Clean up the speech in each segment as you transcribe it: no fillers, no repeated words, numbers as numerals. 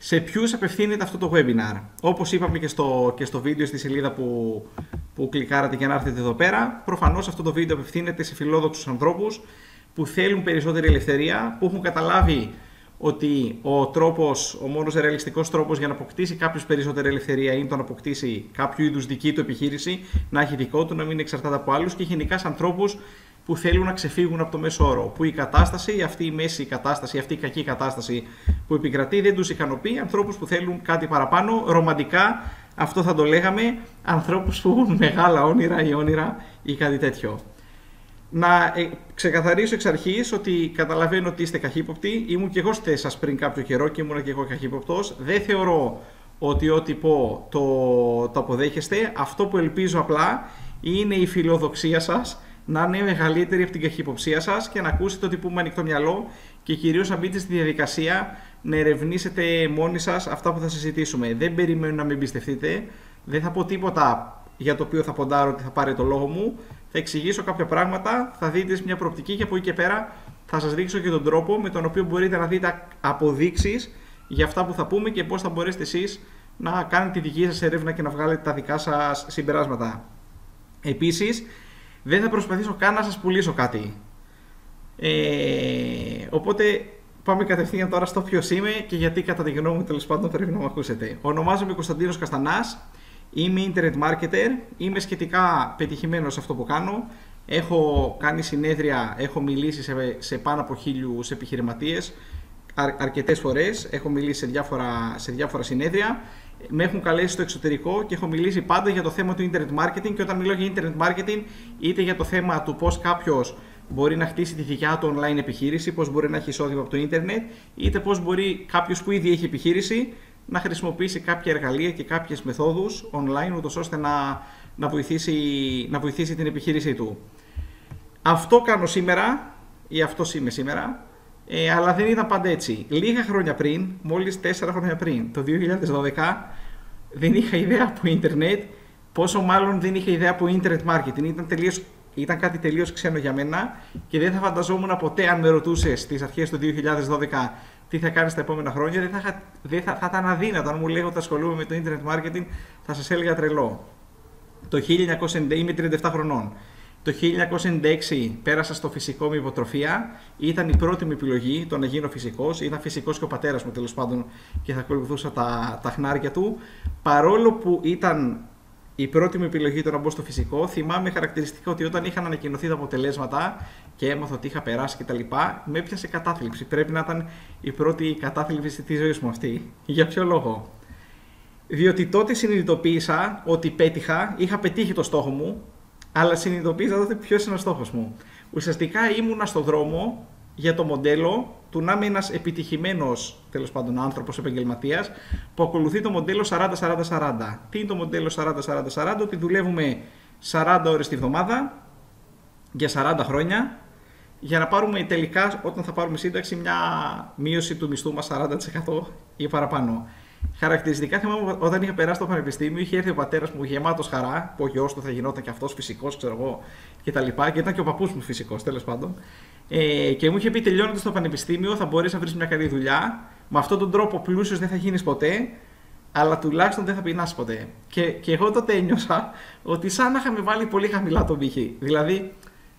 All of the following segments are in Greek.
σε ποιους απευθύνεται αυτό το webinar. Όπως είπαμε και στο βίντεο στη σελίδα που κλικάρατε για να έρθετε εδώ πέρα, προφανώς αυτό το βίντεο απευθύνεται σε φιλόδοξους ανθρώπους που θέλουν περισσότερη ελευθερία, που έχουν καταλάβει ότι ο μόνος ρεαλιστικός τρόπος για να αποκτήσει κάποιος περισσότερη ελευθερία είναι το να αποκτήσει κάποιο είδους δική του επιχείρηση, να έχει δικό του, να μην εξαρτάται από άλλους, και γενικά σαν ανθρώπους που θέλουν να ξεφύγουν από το μέσο όρο. Που η κατάσταση, αυτή η μέση κατάσταση, αυτή η κακή κατάσταση που επικρατεί δεν τους ικανοποιεί. Ανθρώπους που θέλουν κάτι παραπάνω, ρομαντικά, αυτό θα το λέγαμε, ανθρώπους που έχουν μεγάλα όνειρα ή όνειρα ή κάτι τέτοιο. Να ξεκαθαρίσω εξ αρχής ότι καταλαβαίνω ότι είστε καχύποπτοι. Ήμουν και εγώ στη θέση σας πριν κάποιο καιρό και ήμουν και εγώ καχύποπτος. Δεν θεωρώ ότι ό,τι πω το αποδέχεστε. Αυτό που ελπίζω απλά είναι η φιλοδοξία σας να είναι μεγαλύτερη από την καχυποψία σας και να ακούσετε ότι πούμε ανοιχτό μυαλό και κυρίως να μπείτε στη διαδικασία να ερευνήσετε μόνοι σας αυτά που θα συζητήσουμε. Δεν περιμένω να με εμπιστευτείτε. Δεν θα πω τίποτα για το οποίο θα ποντάρω ότι θα πάρει το λόγο μου. Θα εξηγήσω κάποια πράγματα, θα δείτε σε μια προοπτική και από εκεί και πέρα θα σας δείξω και τον τρόπο με τον οποίο μπορείτε να δείτε αποδείξεις για αυτά που θα πούμε και πώς θα μπορέσετε εσείς να κάνετε τη δική σας έρευνα και να βγάλετε τα δικά σας συμπεράσματα. Επίσης, δεν θα προσπαθήσω καν να σας πουλήσω κάτι. Οπότε πάμε κατευθείαν τώρα στο ποιος είμαι και γιατί κατά τη γνώμη μου τέλος πάντων πρέπει να με ακούσετε. Ονομάζομαι Κωνσταντίνος Καστανάς. Είμαι internet marketer, είμαι σχετικά πετυχημένος σε αυτό που κάνω. Έχω κάνει συνέδρια, έχω μιλήσει σε πάνω από 1.000 επιχειρηματίες αρκετές φορές. Έχω μιλήσει σε διάφορα συνέδρια. Με έχουν καλέσει στο εξωτερικό και έχω μιλήσει πάντα για το θέμα του internet marketing. Και όταν μιλώ για internet marketing, είτε για το θέμα του πώς κάποιος μπορεί να χτίσει τη δικιά του online επιχείρηση, πώς μπορεί να έχει εισόδημα από το ίντερνετ, είτε πώς μπορεί κάποιος που ήδη έχει επιχείρηση να χρησιμοποιήσει κάποια εργαλεία και κάποιες μεθόδους online, ούτως ώστε να βοηθήσει την επιχείρησή του. Αυτό κάνω σήμερα, ή αυτός είμαι σήμερα, αλλά δεν ήταν πάντα έτσι. Λίγα χρόνια πριν, μόλις 4 χρόνια πριν, το 2012, δεν είχα ιδέα από ίντερνετ, πόσο μάλλον δεν είχα ιδέα από internet marketing. Ήταν κάτι τελείως ξένο για μένα και δεν θα φανταζόμουν ποτέ, αν με ρωτούσες στις αρχές του 2012 τι θα κάνεις τα επόμενα χρόνια, θα ήταν αδύνατο. Αν μου λέγω ότι ασχολούμαι με το internet marketing, θα σας έλεγα τρελό. Είμαι 37 χρονών. Το 1996 πέρασα στο φυσικό με υποτροφία. Ήταν η πρώτη μου επιλογή το να γίνω φυσικός. Ήταν φυσικός και ο πατέρας μου τέλος πάντων και θα ακολουθούσα τα χνάρια του. Παρόλο που ήταν η πρώτη μου επιλογή το να μπω στο φυσικό, θυμάμαι χαρακτηριστικά ότι όταν είχαν ανακοινωθεί τα αποτελέσματα και έμαθα ότι είχα περάσει κτλ., με έπιασε κατάθλιψη. Πρέπει να ήταν η πρώτη κατάθλιψη της ζωής μου αυτή. Για ποιο λόγο? Διότι τότε συνειδητοποίησα ότι πέτυχα, είχα πετύχει το στόχο μου, αλλά συνειδητοποίησα τότε ποιος είναι ο στόχος μου. Ουσιαστικά ήμουνα στο δρόμο για το μοντέλο του να είμαι ένας επιτυχημένος τέλος πάντων άνθρωπος, επαγγελματίας, που ακολουθεί το μοντέλο 40-40-40. Τι είναι το μοντέλο 40-40-40? Ότι δουλεύουμε 40 ώρες τη βδομάδα για 40 χρόνια για να πάρουμε τελικά, όταν θα πάρουμε σύνταξη, μια μείωση του μισθού μας 40% ή παραπάνω. Χαρακτηριστικά θυμάμαι όταν είχα περάσει το πανεπιστήμιο, είχε έρθει ο πατέρας μου γεμάτος χαρά, που ο γιος του θα γινόταν και αυτός φυσικός, ξέρω εγώ, και ήταν και ο παππούς μου φυσικός, τέλος πάντων. Και μου είχε πει: τελειώνοντας το πανεπιστήμιο, θα μπορείς να βρεις μια καλή δουλειά. Με αυτόν τον τρόπο πλούσιος δεν θα γίνεις ποτέ, αλλά τουλάχιστον δεν θα πεινάσεις ποτέ. Και εγώ τότε ένιωσα ότι σαν να είχαμε βάλει πολύ χαμηλά τον πύχη. Δηλαδή,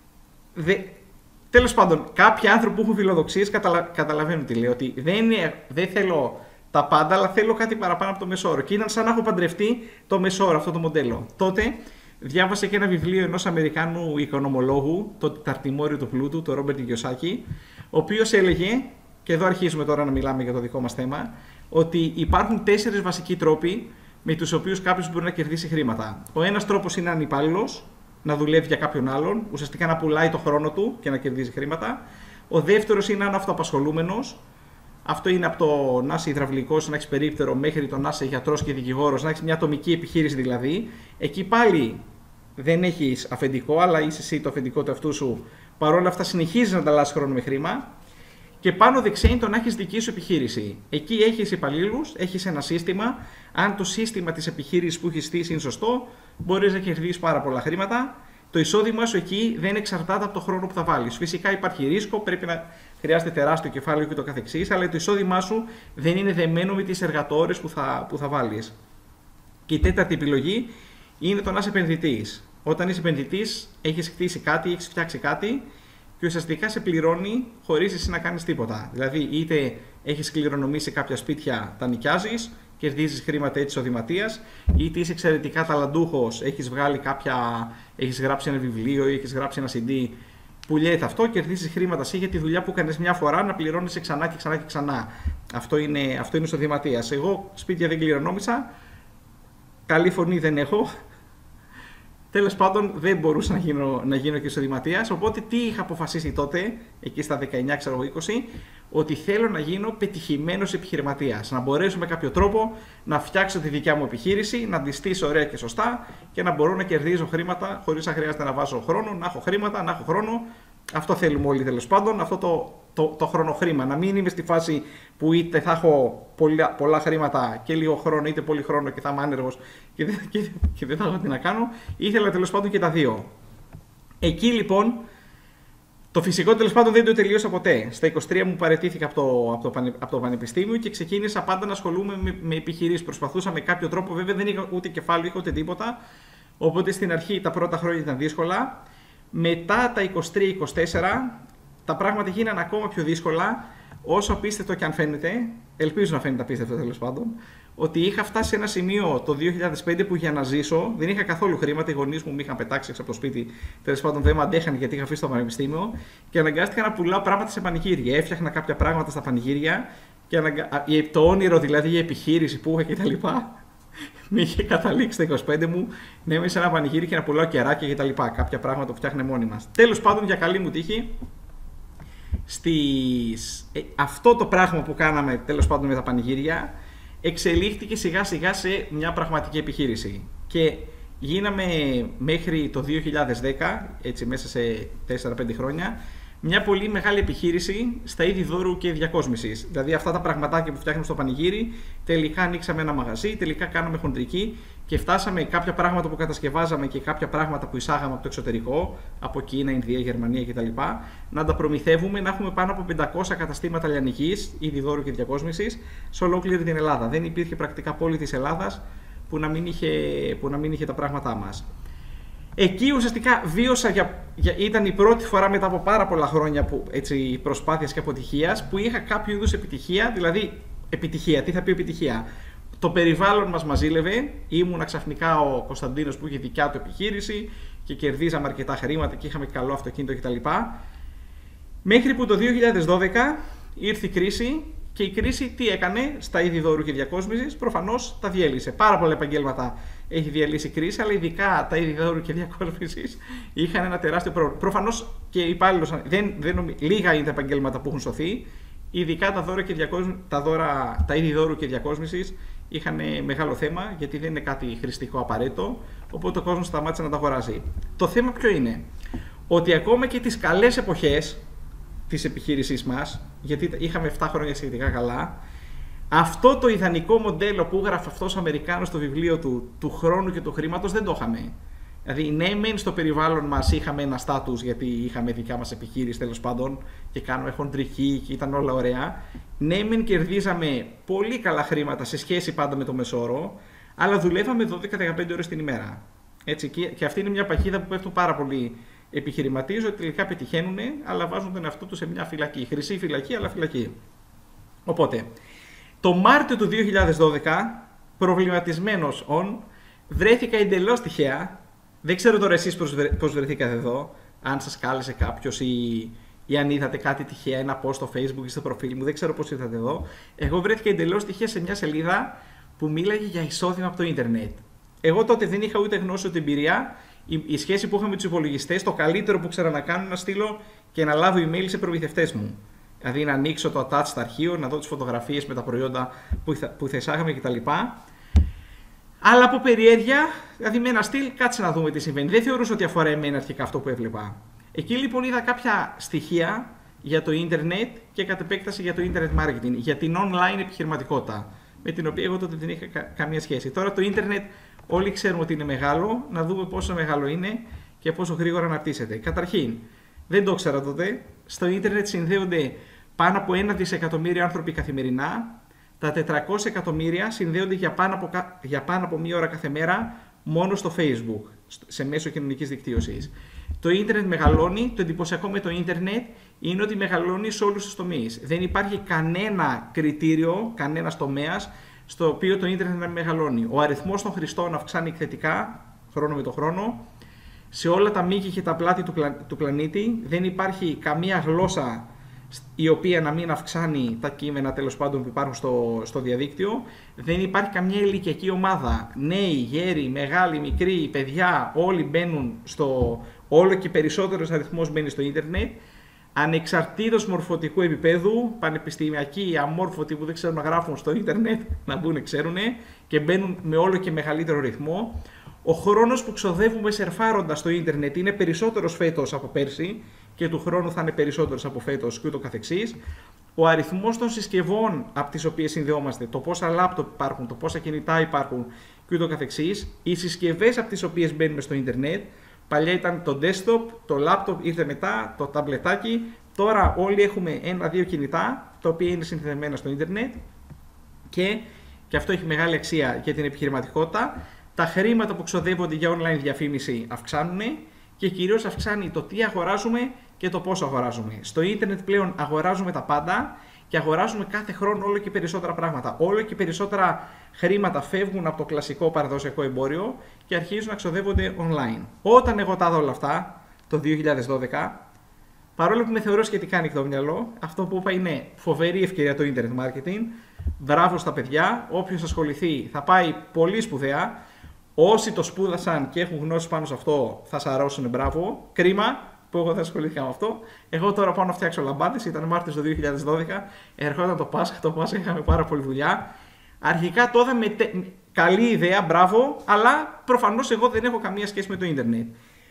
τέλος πάντων, κάποιοι άνθρωποι που έχουν φιλοδοξίες καταλαβαίνουν τι λέω. Ότι δεν θέλω τα πάντα, αλλά θέλω κάτι παραπάνω από το μεσόωρο. Και ήταν σαν να έχω παντρευτεί το μεσόωρο, αυτό το μοντέλο. Τότε διάβασα και ένα βιβλίο ενός Αμερικάνου οικονομολόγου, το Ταρτιμόριο του Πλούτου, το Ρόμπερτ Κιοσάκι, ο οποίος έλεγε, και εδώ αρχίζουμε τώρα να μιλάμε για το δικό μας θέμα, ότι υπάρχουν 4 βασικοί τρόποι με τους οποίους κάποιος μπορεί να κερδίσει χρήματα. Ο ένας τρόπος είναι ανυπάλληλος, να δουλεύει για κάποιον άλλον, ουσιαστικά να πουλάει το χρόνο του και να κερδίζει χρήματα. Ο δεύτερος είναι αν αυτοαπασχολούμενος. Αυτό είναι από το να είσαι υδραυλικός, να έχεις περίπτερο, μέχρι το να είσαι γιατρός και δικηγόρος, να έχεις μια ατομική επιχείρηση δηλαδή. Εκεί πάλι δεν έχεις αφεντικό, αλλά είσαι εσύ το αφεντικό του εαυτού σου. Παρ' όλα αυτά συνεχίζεις να ανταλλάσσεις χρόνο με χρήμα. Και πάνω δεξιά είναι το να έχεις δική σου επιχείρηση. Εκεί έχεις υπαλλήλους, έχεις ένα σύστημα. Αν το σύστημα της επιχείρησης που έχεις στήσει είναι σωστό, μπορείς να κερδίσεις πάρα πολλά χρήματα. το εισόδημά σου εκεί δεν εξαρτάται από το χρόνο που θα βάλεις. Φυσικά υπάρχει ρίσκο, πρέπει να χρειάζεται τεράστιο κεφάλαιο και το καθεξής, αλλά το εισόδημά σου δεν είναι δεμένο με τις εργατόρες που θα βάλεις. Και η τέταρτη επιλογή είναι το να είσαι επενδυτής. Όταν είσαι επενδυτής, έχεις χτίσει κάτι, έχεις φτιάξει κάτι και ουσιαστικά σε πληρώνει χωρίς εσύ να κάνεις τίποτα. Δηλαδή, είτε έχεις κληρονομήσει κάποια σπίτια, τα νοικιάζεις, κερδίζεις χρήματα έτσι εισοδηματίας, είτε είσαι εξαιρετικά ταλαντούχος, έχεις γράψει ένα βιβλίο ή έχεις γράψει ένα CD, πουλιέται αυτό, κερδίζεις χρήματα εσύ για τη δουλειά που κάνεις μια φορά να πληρώνεις ξανά και ξανά και ξανά. Αυτό είναι εισοδηματίας. Εγώ σπίτια δεν κληρονόμησα, καλή φωνή δεν έχω. Τέλος πάντων, δεν μπορούσα να γίνω και εισοδηματίας. Οπότε, τι είχα αποφασίσει τότε, εκεί στα 19, ξέρω 20, ότι θέλω να γίνω πετυχημένος επιχειρηματίας. Να μπορέσω με κάποιο τρόπο να φτιάξω τη δικιά μου επιχείρηση, να τη στήσω ωραία και σωστά και να μπορώ να κερδίζω χρήματα χωρίς να χρειάζεται να βάζω χρόνο, να έχω χρήματα, να έχω χρόνο. Αυτό θέλουμε όλοι τέλος πάντων, αυτό το χρονοχρήμα. Να μην είμαι στη φάση που είτε θα έχω πολλά χρήματα και λίγο χρόνο, είτε πολύ χρόνο και θα είμαι άνεργος και δεν θα έχω τι να κάνω. Ήθελα τέλος πάντων και τα δύο. Εκεί λοιπόν, το φυσικό τέλος πάντων δεν το τελείωσα ποτέ. Στα 23 μου παραιτήθηκα από το πανεπιστήμιο και ξεκίνησα πάντα να ασχολούμαι με επιχειρήσεις. Προσπαθούσα με κάποιο τρόπο, βέβαια δεν είχα ούτε κεφάλαιο, είχα ούτε τίποτα. Οπότε στην αρχή τα πρώτα χρόνια ήταν δύσκολα. Μετά τα 23-24 τα πράγματα γίνανε ακόμα πιο δύσκολα, όσο απίστευτο και αν φαίνεται, ελπίζω να φαίνεται απίστευτο τέλος πάντων, ότι είχα φτάσει σε ένα σημείο το 2005 που για να ζήσω δεν είχα καθόλου χρήματα. Οι γονείς μου με είχαν πετάξει έξω από το σπίτι, τέλος πάντων δεν με αντέχαν γιατί είχα αφήσει το πανεπιστήμιο και αναγκάστηκα να πουλάω πράγματα σε πανηγύρια. Έφτιαχνα κάποια πράγματα στα πανηγύρια και το όνειρο δηλαδή για επιχείρηση που είχα κτλ. Με είχε καταλήξει τα 25 μου να είμαι σε ένα πανηγύρι και να πουλάω κεράκια και τα λοιπά. Κάποια πράγματα που φτιάχνε μόνοι μας. Τέλος πάντων, για καλή μου τύχη, αυτό το πράγμα που κάναμε τέλος πάντων με τα πανηγύρια εξελίχθηκε σιγά σιγά σε μια πραγματική επιχείρηση. Και γίναμε μέχρι το 2010, έτσι μέσα σε 4-5 χρόνια, μια πολύ μεγάλη επιχείρηση στα είδη δώρου και διακόσμησης. Δηλαδή αυτά τα πραγματάκια που φτιάχνουμε στο πανηγύρι, τελικά ανοίξαμε ένα μαγαζί, τελικά κάναμε χοντρική και φτάσαμε κάποια πράγματα που κατασκευάζαμε και κάποια πράγματα που εισάγαμε από το εξωτερικό, από Κίνα, Ινδία, Γερμανία κτλ. Να τα προμηθεύουμε, να έχουμε πάνω από 500 καταστήματα λιανικής, είδη δώρου και διακόσμησης, σε ολόκληρη την Ελλάδα. Δεν υπήρχε πρακτικά πόλη της Ελλάδας που να μην είχε τα πράγματά μας. Εκεί ουσιαστικά βίωσα, ήταν η πρώτη φορά μετά από πάρα πολλά χρόνια προσπάθειας και αποτυχίας που είχα κάποιο είδους επιτυχία, δηλαδή επιτυχία, τι θα πει επιτυχία. Το περιβάλλον μας μαζίλευε, ήμουνα ξαφνικά ο Κωνσταντίνος που είχε δικιά του επιχείρηση και κερδίζαμε αρκετά χρήματα και είχαμε καλό αυτοκίνητο κτλ. Μέχρι που το 2012 ήρθε η κρίση. Και η κρίση τι έκανε στα είδη δώρου και διακόσμησης, προφανώς τα διέλυσε. Πάρα πολλά επαγγέλματα έχει διαλύσει η κρίση, αλλά ειδικά τα είδη δώρου και διακόσμησης είχαν ένα τεράστιο πρόβλημα. Προφανώς και υπάλληλος, λίγα είναι τα επαγγέλματα που έχουν σωθεί, ειδικά τα είδη δώρου και διακόσμησης είχαν μεγάλο θέμα, γιατί δεν είναι κάτι χρηστικό απαραίτητο, οπότε ο κόσμος σταμάτησε να τα αγοράζει. Το θέμα ποιο είναι? Ότι ακόμα και τις καλές εποχές της επιχείρησής μας, γιατί είχαμε 7 χρόνια σχετικά καλά, αυτό το ιδανικό μοντέλο που έγραφε αυτός ο Αμερικάνος στο βιβλίο του χρόνου και του χρήματος δεν το είχαμε. Δηλαδή, ναι, μεν στο περιβάλλον μας είχαμε ένα στάτους γιατί είχαμε δικιά μας επιχείρηση τέλος πάντων και κάνουμε χοντρική και ήταν όλα ωραία. Ναι, μεν κερδίζαμε πολύ καλά χρήματα σε σχέση πάντα με το μεσόρο, αλλά δουλεύαμε 12-15 ώρες την ημέρα. Έτσι, και αυτή είναι μια παγίδα που πέφτουν πάρα πολλοί επιχειρηματίες, ότι τελικά πετυχαίνουν, αλλά βάζουν τον εαυτό τους σε μια φυλακή. Χρυσή φυλακή, αλλά φυλακή. Οπότε, το Μάρτιο του 2012, προβληματισμένος βρέθηκα εντελώς τυχαία. Δεν ξέρω τώρα εσείς πώς βρεθήκατε εδώ, αν σας κάλεσε κάποιος ή αν είδατε κάτι τυχαία, ένα post στο Facebook ή στο προφίλ μου, δεν ξέρω πώς ήρθατε εδώ. Εγώ βρέθηκα εντελώς τυχαία σε μια σελίδα που μίλαγε για εισόδημα από το ίντερνετ. Εγώ τότε δεν είχα ούτε γνώση ούτε εμπειρία. Η σχέση που είχαμε με τους υπολογιστές, το καλύτερο που ξέρα να κάνω να στείλω και να λάβω email σε προμηθευτές μου. Δηλαδή να ανοίξω το attach στο αρχείο, να δω τις φωτογραφίες με τα προϊόντα που θα εισάγαμε κτλ. Αλλά από περιέργεια, δηλαδή με ένα στυλ, κάτσε να δούμε τι συμβαίνει. Δεν θεωρούσα ότι αφορά εμένα αρχικά αυτό που έβλεπα. Εκεί λοιπόν είδα κάποια στοιχεία για το ίντερνετ και κατ' επέκταση για το internet marketing, για την online επιχειρηματικότητα, με την οποία εγώ τότε δεν είχα καμία σχέση. Τώρα το ίντερνετ όλοι ξέρουμε ότι είναι μεγάλο, να δούμε πόσο μεγάλο είναι και πόσο γρήγορα αναπτύσσεται. Καταρχήν, δεν το ήξερα τότε, στο ίντερνετ συνδέονται πάνω από 1 δισεκατομμύριο άνθρωποι καθημερινά. Τα 400 εκατομμύρια συνδέονται για πάνω από μία ώρα κάθε μέρα μόνο στο Facebook, σε μέσο κοινωνικής δικτύωσης. Το ίντερνετ μεγαλώνει, το εντυπωσιακό με το ίντερνετ είναι ότι μεγαλώνει σε όλους τους τομείς. Δεν υπάρχει κανένα κριτήριο, κανένας τομέας, στο οποίο το ίντερνετ να μεγαλώνει. Ο αριθμός των χρηστών αυξάνει εκθετικά, χρόνο με το χρόνο, σε όλα τα μήκη και τα πλάτη του πλανήτη. Δεν υπάρχει καμία γλώσσα η οποία να μην αυξάνει τα κείμενα τέλος πάντων που υπάρχουν στο διαδίκτυο. Δεν υπάρχει καμία ηλικιακή ομάδα. Νέοι, γέροι, μεγάλοι, μικροί, παιδιά, όλοι μπαίνουν όλο και περισσότερος αριθμός μπαίνει στο ίντερνετ. Ανεξαρτήτως μορφωτικού επίπεδου, πανεπιστημιακοί, αμόρφωτοι που δεν ξέρουν να γράφουν στο ίντερνετ, να μπουν, ξέρουν και μπαίνουν με όλο και μεγαλύτερο ρυθμό. Ο χρόνος που ξοδεύουμε σερφάροντας στο ίντερνετ είναι περισσότερος φέτος από πέρσι και του χρόνου θα είναι περισσότερος από φέτος και ούτω καθεξής. Ο αριθμός των συσκευών από τις οποίες συνδεόμαστε, το πόσα λάπτοπ υπάρχουν, το πόσα κινητά υπάρχουν και ούτω καθεξής, οι συσκευές από τις οποίες μπαίνουμε στο ίντερνετ, παλιά ήταν το desktop, το laptop ήρθε μετά, το ταμπλετάκι, τώρα όλοι έχουμε 1-2 κινητά, τα οποία είναι συνδεδεμένα στο ίντερνετ και αυτό έχει μεγάλη αξία για την επιχειρηματικότητα. Τα χρήματα που ξοδεύονται για online διαφήμιση αυξάνουν και κυρίως αυξάνει το τι αγοράζουμε και το πόσο αγοράζουμε. Στο ίντερνετ πλέον αγοράζουμε τα πάντα και αγοράζουμε κάθε χρόνο όλο και περισσότερα πράγματα. Όλο και περισσότερα χρήματα φεύγουν από το κλασικό παραδοσιακό εμπόριο και αρχίζουν να ξοδεύονται online. Όταν εγώ τα είδα όλα αυτά, το 2012, παρόλο που με θεωρώ σχετικά ανοιχτό μυαλό, αυτό που είπα είναι φοβερή ευκαιρία το internet marketing. Μπράβο στα παιδιά, όποιος ασχοληθεί θα πάει πολύ σπουδαία. Όσοι το σπούδασαν και έχουν γνώση πάνω σε αυτό θα σαρώσουν, μπράβο. Κρίμα που εγώ δεν ασχολήθηκα με αυτό. Εγώ τώρα πάω να φτιάξω λαμπάδες. Ήταν Μάρτιος το 2012. Ερχόταν το Πάσχα. Το Πάσχα είχαμε πάρα πολλή δουλειά. Αρχικά το είδα καλή ιδέα, μπράβο. Αλλά προφανώς εγώ δεν έχω καμία σχέση με το ίντερνετ.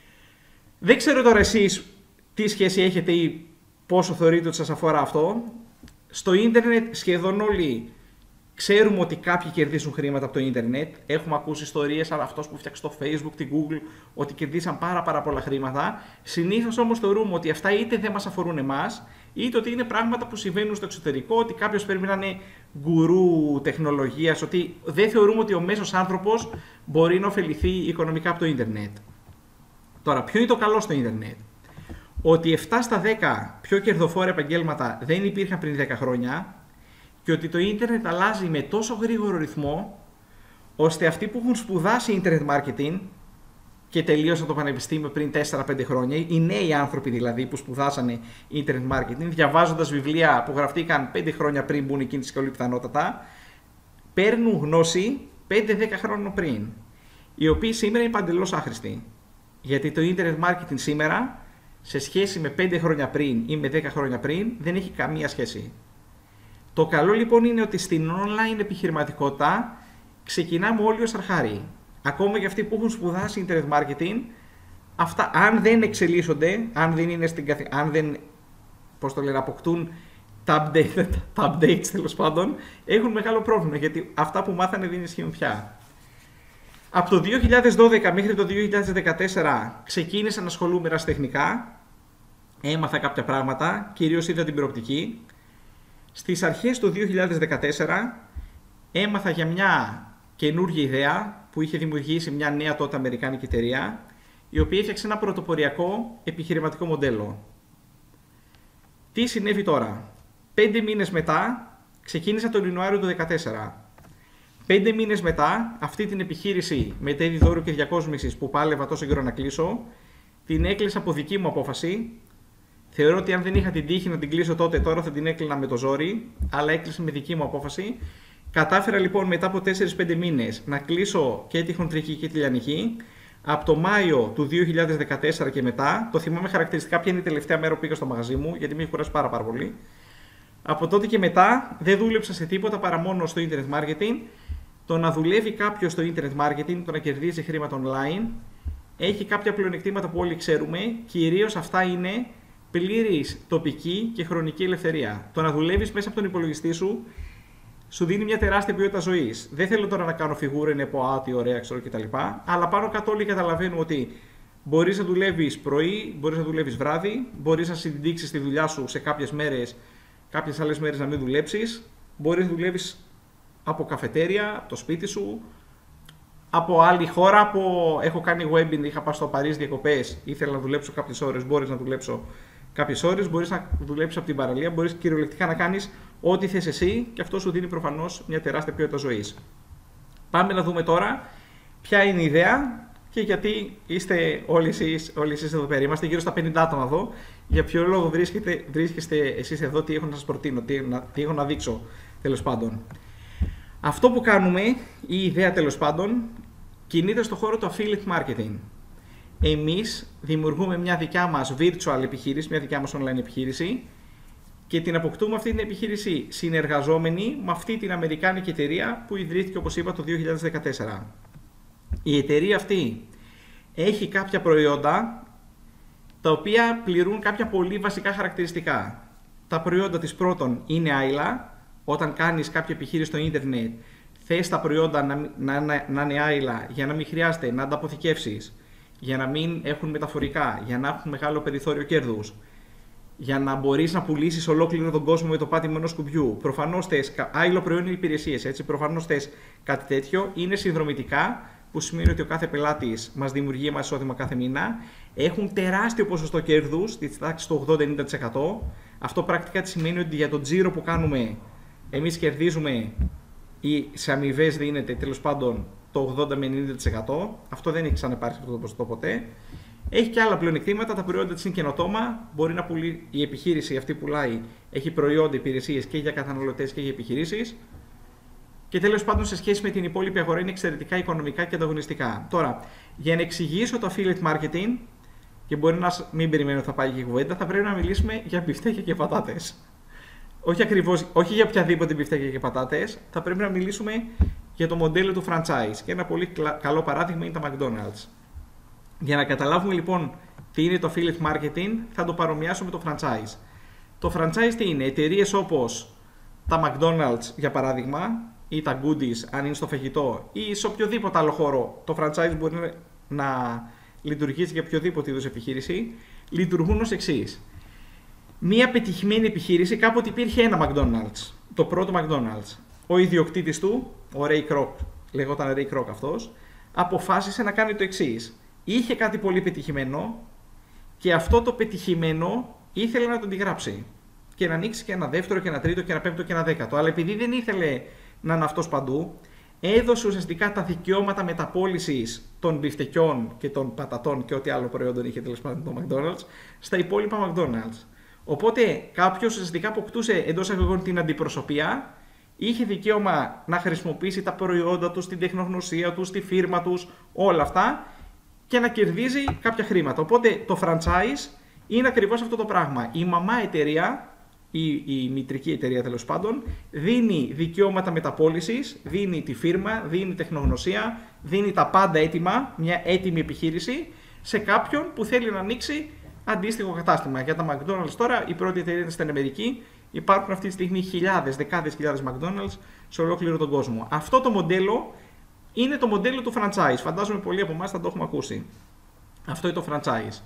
Δεν ξέρω τώρα εσείς τι σχέση έχετε ή πόσο θεωρείτε ότι σας αφορά αυτό. Στο ίντερνετ σχεδόν όλοι ξέρουμε ότι κάποιοι κερδίζουν χρήματα από το ίντερνετ. Έχουμε ακούσει ιστορίες, αλλά αυτός που φτιάξει το Facebook, την Google, ότι κερδίσαν πάρα πολλά χρήματα. Συνήθως όμως θεωρούμε ότι αυτά είτε δεν μας αφορούν εμάς, είτε ότι είναι πράγματα που συμβαίνουν στο εξωτερικό, ότι κάποιος πρέπει να είναι γκουρού τεχνολογίας, ότι δεν θεωρούμε ότι ο μέσος άνθρωπος μπορεί να ωφεληθεί οικονομικά από το ίντερνετ. Τώρα, ποιο είναι το καλό στο ίντερνετ? Ότι 7 στα 10 πιο κερδοφόρα επαγγέλματα δεν υπήρχαν πριν 10 χρόνια. Και ότι το ίντερνετ αλλάζει με τόσο γρήγορο ρυθμό, ώστε αυτοί που έχουν σπουδάσει internet marketing και τελείωσαν το πανεπιστήμιο πριν 4-5 χρόνια, οι νέοι άνθρωποι δηλαδή που σπουδάσανε internet marketing, διαβάζοντας βιβλία που γραφτήκαν 5 χρόνια πριν μπουν εκείνη στη σχολή πιθανότατα, παίρνουν γνώση 5-10 χρόνων πριν, οι οποίοι σήμερα είναι παντελώς άχρηστοι. Γιατί το internet marketing σήμερα, σε σχέση με 5 χρόνια πριν ή με 10 χρόνια πριν, δεν έχει καμία σχέση. Το καλό λοιπόν είναι ότι στην online επιχειρηματικότητα ξεκινάμε όλοι ως αρχάρι. Ακόμα και αυτοί που έχουν σπουδάσει internet marketing, αυτά αν δεν εξελίσσονται, αν δεν αποκτούν τα updates τέλος πάντων, έχουν μεγάλο πρόβλημα γιατί αυτά που μάθανε δεν ισχύουν πια. Από το 2012 μέχρι το 2014 ξεκίνησα να ασχολούμαι ερασιτεχνικά, έμαθα κάποια πράγματα, κυρίως είδα την προοπτική. Στις αρχές του 2014 έμαθα για μια καινούργια ιδέα που είχε δημιουργήσει μια νέα τότε αμερικάνικη εταιρεία, η οποία έφτιαξε ένα πρωτοποριακό επιχειρηματικό μοντέλο. Τι συνέβη τώρα? 5 μήνες μετά, ξεκίνησα τον Ιανουάριο του 2014. 5 μήνες μετά, αυτή την επιχείρηση μετέδι δώρου και διακόσμησης που πάλευα τόσο καιρό να κλείσω, την έκλεισα από δική μου απόφαση. Θεωρώ ότι αν δεν είχα την τύχη να την κλείσω τότε, τώρα θα την έκλεινα με το ζόρι, αλλά έκλεισε με δική μου απόφαση. Κατάφερα λοιπόν μετά από 4-5 μήνες να κλείσω και τη χοντρική και τη λιανική. Από το Μάιο του 2014 και μετά, το θυμάμαι χαρακτηριστικά ποια είναι η τελευταία μέρα που πήγα στο μαγαζί μου, γιατί με έχει κουράσει πάρα πολύ. Από τότε και μετά δεν δούλεψα σε τίποτα παρά μόνο στο internet marketing. Το να δουλεύει κάποιος στο internet marketing, το να κερδίζει χρήματα online, έχει κάποια πλεονεκτήματα που όλοι ξέρουμε, κυρίως αυτά είναι πλήρης τοπική και χρονική ελευθερία. Το να δουλεύεις μέσα από τον υπολογιστή σου σου δίνει μια τεράστια ποιότητα ζωής. Δεν θέλω τώρα να κάνω φιγούρα, είναι πω, τι ωραία, ξέρω κτλ. Αλλά πάνω κάτω όλοι καταλαβαίνουμε ότι Μπορείς να δουλεύεις πρωί, μπορείς να δουλεύεις βράδυ, μπορείς να συνδείξεις τη δουλειά σου σε κάποιες μέρες, κάποιες άλλες μέρες να μην δουλέψεις, μπορείς να δουλεύεις από καφετέρια, από το σπίτι σου, από άλλη χώρα. Έχω κάνει webinar, είχα πάει στο Παρίσι διακοπές, ήθελα να δουλέψω κάποιες ώρες, μπορείς να δουλέψω κάποιες ώρες, μπορείς να δουλέψεις από την παραλία, μπορείς κυριολεκτικά να κάνεις ό,τι θες εσύ και αυτό σου δίνει προφανώς μια τεράστια ποιότητα ζωής. Πάμε να δούμε τώρα ποια είναι η ιδέα και γιατί είστε όλοι εσείς εδώ πέρα. Είμαστε γύρω στα 50 άτομα εδώ. Για ποιο λόγο βρίσκεστε εσείς εδώ, τι έχω να σας προτείνω, τι έχω να δείξω τέλος πάντων. Αυτό που κάνουμε, η ιδέα τέλος πάντων, κινείται στον χώρο του affiliate marketing. Εμείς δημιουργούμε μια δικιά μας virtual επιχείρηση, μια δικιά μας online επιχείρηση και την αποκτούμε αυτή την επιχείρηση συνεργαζόμενη με αυτή την αμερικάνικη εταιρεία που ιδρύθηκε, όπως είπα, το 2014. Η εταιρεία αυτή έχει κάποια προϊόντα τα οποία πληρούν κάποια πολύ βασικά χαρακτηριστικά. Τα προϊόντα της πρώτον είναι άειλα. Όταν κάνεις κάποια επιχείρηση στο ίντερνετ, θες τα προϊόντα να είναι άειλα για να μην χρειάζεται να τα αποθηκεύσεις, για να μην έχουν μεταφορικά, για να έχουν μεγάλο περιθώριο κέρδους, για να μπορείς να πουλήσεις ολόκληρο τον κόσμο με το πάτημα ενός κουμπιού. Προφανώς θες άειλο προϊόν ή υπηρεσίες, έτσι. Προφανώς θες κάτι τέτοιο. Είναι συνδρομητικά, που σημαίνει ότι ο κάθε πελάτης μας δημιουργεί εμάς εισόδημα κάθε μήνα. Έχουν τεράστιο ποσοστό κέρδους, στη τάξη του 80-90%. Αυτό πρακτικά σημαίνει ότι για τον τζίρο που κάνουμε, εμείς κερδίζουμε ή σε αμοιβές δίνεται τέλος πάντων το 80-90%. Αυτό δεν έχει ξαναπάρξει αυτό το ποσοστό ποτέ. Έχει και άλλα πλεονεκτήματα, τα προϊόντα της είναι καινοτόμα. Μπορεί να πουλεί, η επιχείρηση αυτή πουλάει, έχει προϊόντα, υπηρεσίες και για καταναλωτές και για επιχειρήσεις. Και τέλος πάντων, σε σχέση με την υπόλοιπη αγορά, είναι εξαιρετικά οικονομικά και ανταγωνιστικά. Τώρα, για να εξηγήσω το affiliate marketing, και μπορεί να μην περιμένω ότι θα πάει και η κουβέντα, θα πρέπει να μιλήσουμε για μπιφτέκια και πατάτες. Όχι για οποιαδήποτε μπιφτέκια και πατάτες, θα πρέπει να μιλήσουμε για το μοντέλο του franchise. Και ένα πολύ καλό παράδειγμα είναι τα McDonald's. Για να καταλάβουμε λοιπόν τι είναι το affiliate marketing, θα το παρομοιάσουμε με το franchise. Το franchise τι είναι? Εταιρείες όπως τα McDonald's για παράδειγμα, ή τα goodies αν είναι στο φαγητό, ή σε οποιοδήποτε άλλο χώρο. Το franchise μπορεί να λειτουργήσει για οποιοδήποτε είδους επιχείρηση. Λειτουργούν ως εξής. Μία πετυχημένη επιχείρηση, κάποτε υπήρχε ένα McDonald's, το πρώτο McDonald's. Ο ιδιοκτήτης του, ο Ray Kroc, λεγόταν Ray Kroc αυτός, αποφάσισε να κάνει το εξής. Είχε κάτι πολύ πετυχημένο και αυτό το πετυχημένο ήθελε να το αντιγράψει και να ανοίξει και ένα δεύτερο και ένα τρίτο και ένα πέμπτο και ένα δέκατο. Αλλά επειδή δεν ήθελε να είναι αυτός παντού, έδωσε ουσιαστικά τα δικαιώματα μεταπώλησης των μπιφτεκιών και των πατατών και ό,τι άλλο προϊόντων είχε τέλος πάντων το McDonald's στα υπόλοιπα McDonald's. Οπότε κάποιος ουσιαστικά αποκτούσε εντός εισαγωγικών την αντιπροσωπεία, είχε δικαίωμα να χρησιμοποιήσει τα προϊόντα του, την τεχνογνωσία του, τη φίρμα τους, όλα αυτά και να κερδίζει κάποια χρήματα. Οπότε το franchise είναι ακριβώς αυτό το πράγμα. Η μαμά εταιρεία, η μητρική εταιρεία τέλος πάντων, δίνει δικαιώματα μεταπώλησης, δίνει τη φίρμα, δίνει τεχνογνωσία, δίνει τα πάντα έτοιμα, μια έτοιμη επιχείρηση σε κάποιον που θέλει να ανοίξει αντίστοιχο κατάστημα. Για τα McDonald's τώρα, η πρώτη εταιρεία είναι στην Αμερική. Υπάρχουν αυτή τη στιγμή δεκάδες χιλιάδες McDonald's σε ολόκληρο τον κόσμο. Αυτό το μοντέλο είναι το μοντέλο του franchise. Φαντάζομαι πολλοί από εμάς θα το έχουμε ακούσει. Αυτό είναι το franchise.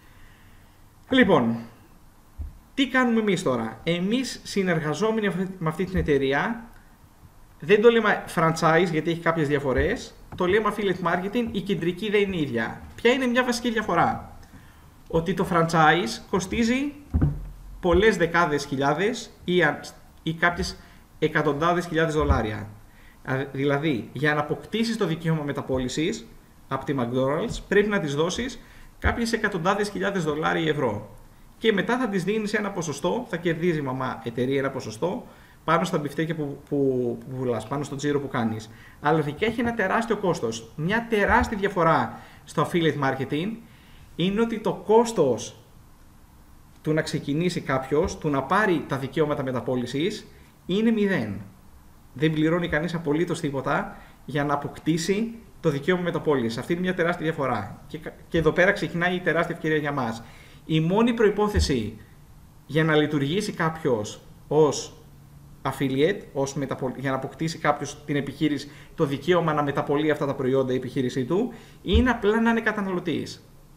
Λοιπόν, τι κάνουμε εμείς τώρα? Εμείς συνεργαζόμενοι με αυτή την εταιρεία, δεν το λέμε franchise γιατί έχει κάποιες διαφορές, το λέμε affiliate marketing, η κεντρική δεν είναι η ίδια. Ποια είναι μια βασική διαφορά? Ότι το franchise κοστίζει πολλές δεκάδες χιλιάδες ή κάποιες εκατοντάδες χιλιάδες δολάρια. Δηλαδή, για να αποκτήσεις το δικαίωμα μεταπώλησης από τη McDonald's, πρέπει να της δώσεις κάποιες εκατοντάδες χιλιάδες δολάρια ή ευρώ. Και μετά θα της δίνεις ένα ποσοστό, θα κερδίζει η μαμά εταιρεία ένα ποσοστό πάνω στα μπιφτέκια που πουλάς, πάνω στο τζίρο που κάνεις. Αλλά και έχει ένα τεράστιο κόστος. Μια τεράστια διαφορά στο affiliate marketing είναι ότι το κόστος του να ξεκινήσει κάποιος, του να πάρει τα δικαιώματα μεταπώλησης, είναι 0. Δεν πληρώνει κανείς απολύτως τίποτα για να αποκτήσει το δικαίωμα μεταπώλησης. Αυτή είναι μια τεράστια διαφορά. Και εδώ πέρα ξεκινάει η τεράστια ευκαιρία για μας. Η μόνη προϋπόθεση για να λειτουργήσει κάποιος ως affiliate, για να αποκτήσει κάποιος την επιχείρηση, το δικαίωμα να μεταπωλεί αυτά τα προϊόντα η επιχείρησή του, είναι απλά να είναι καταναλωτής.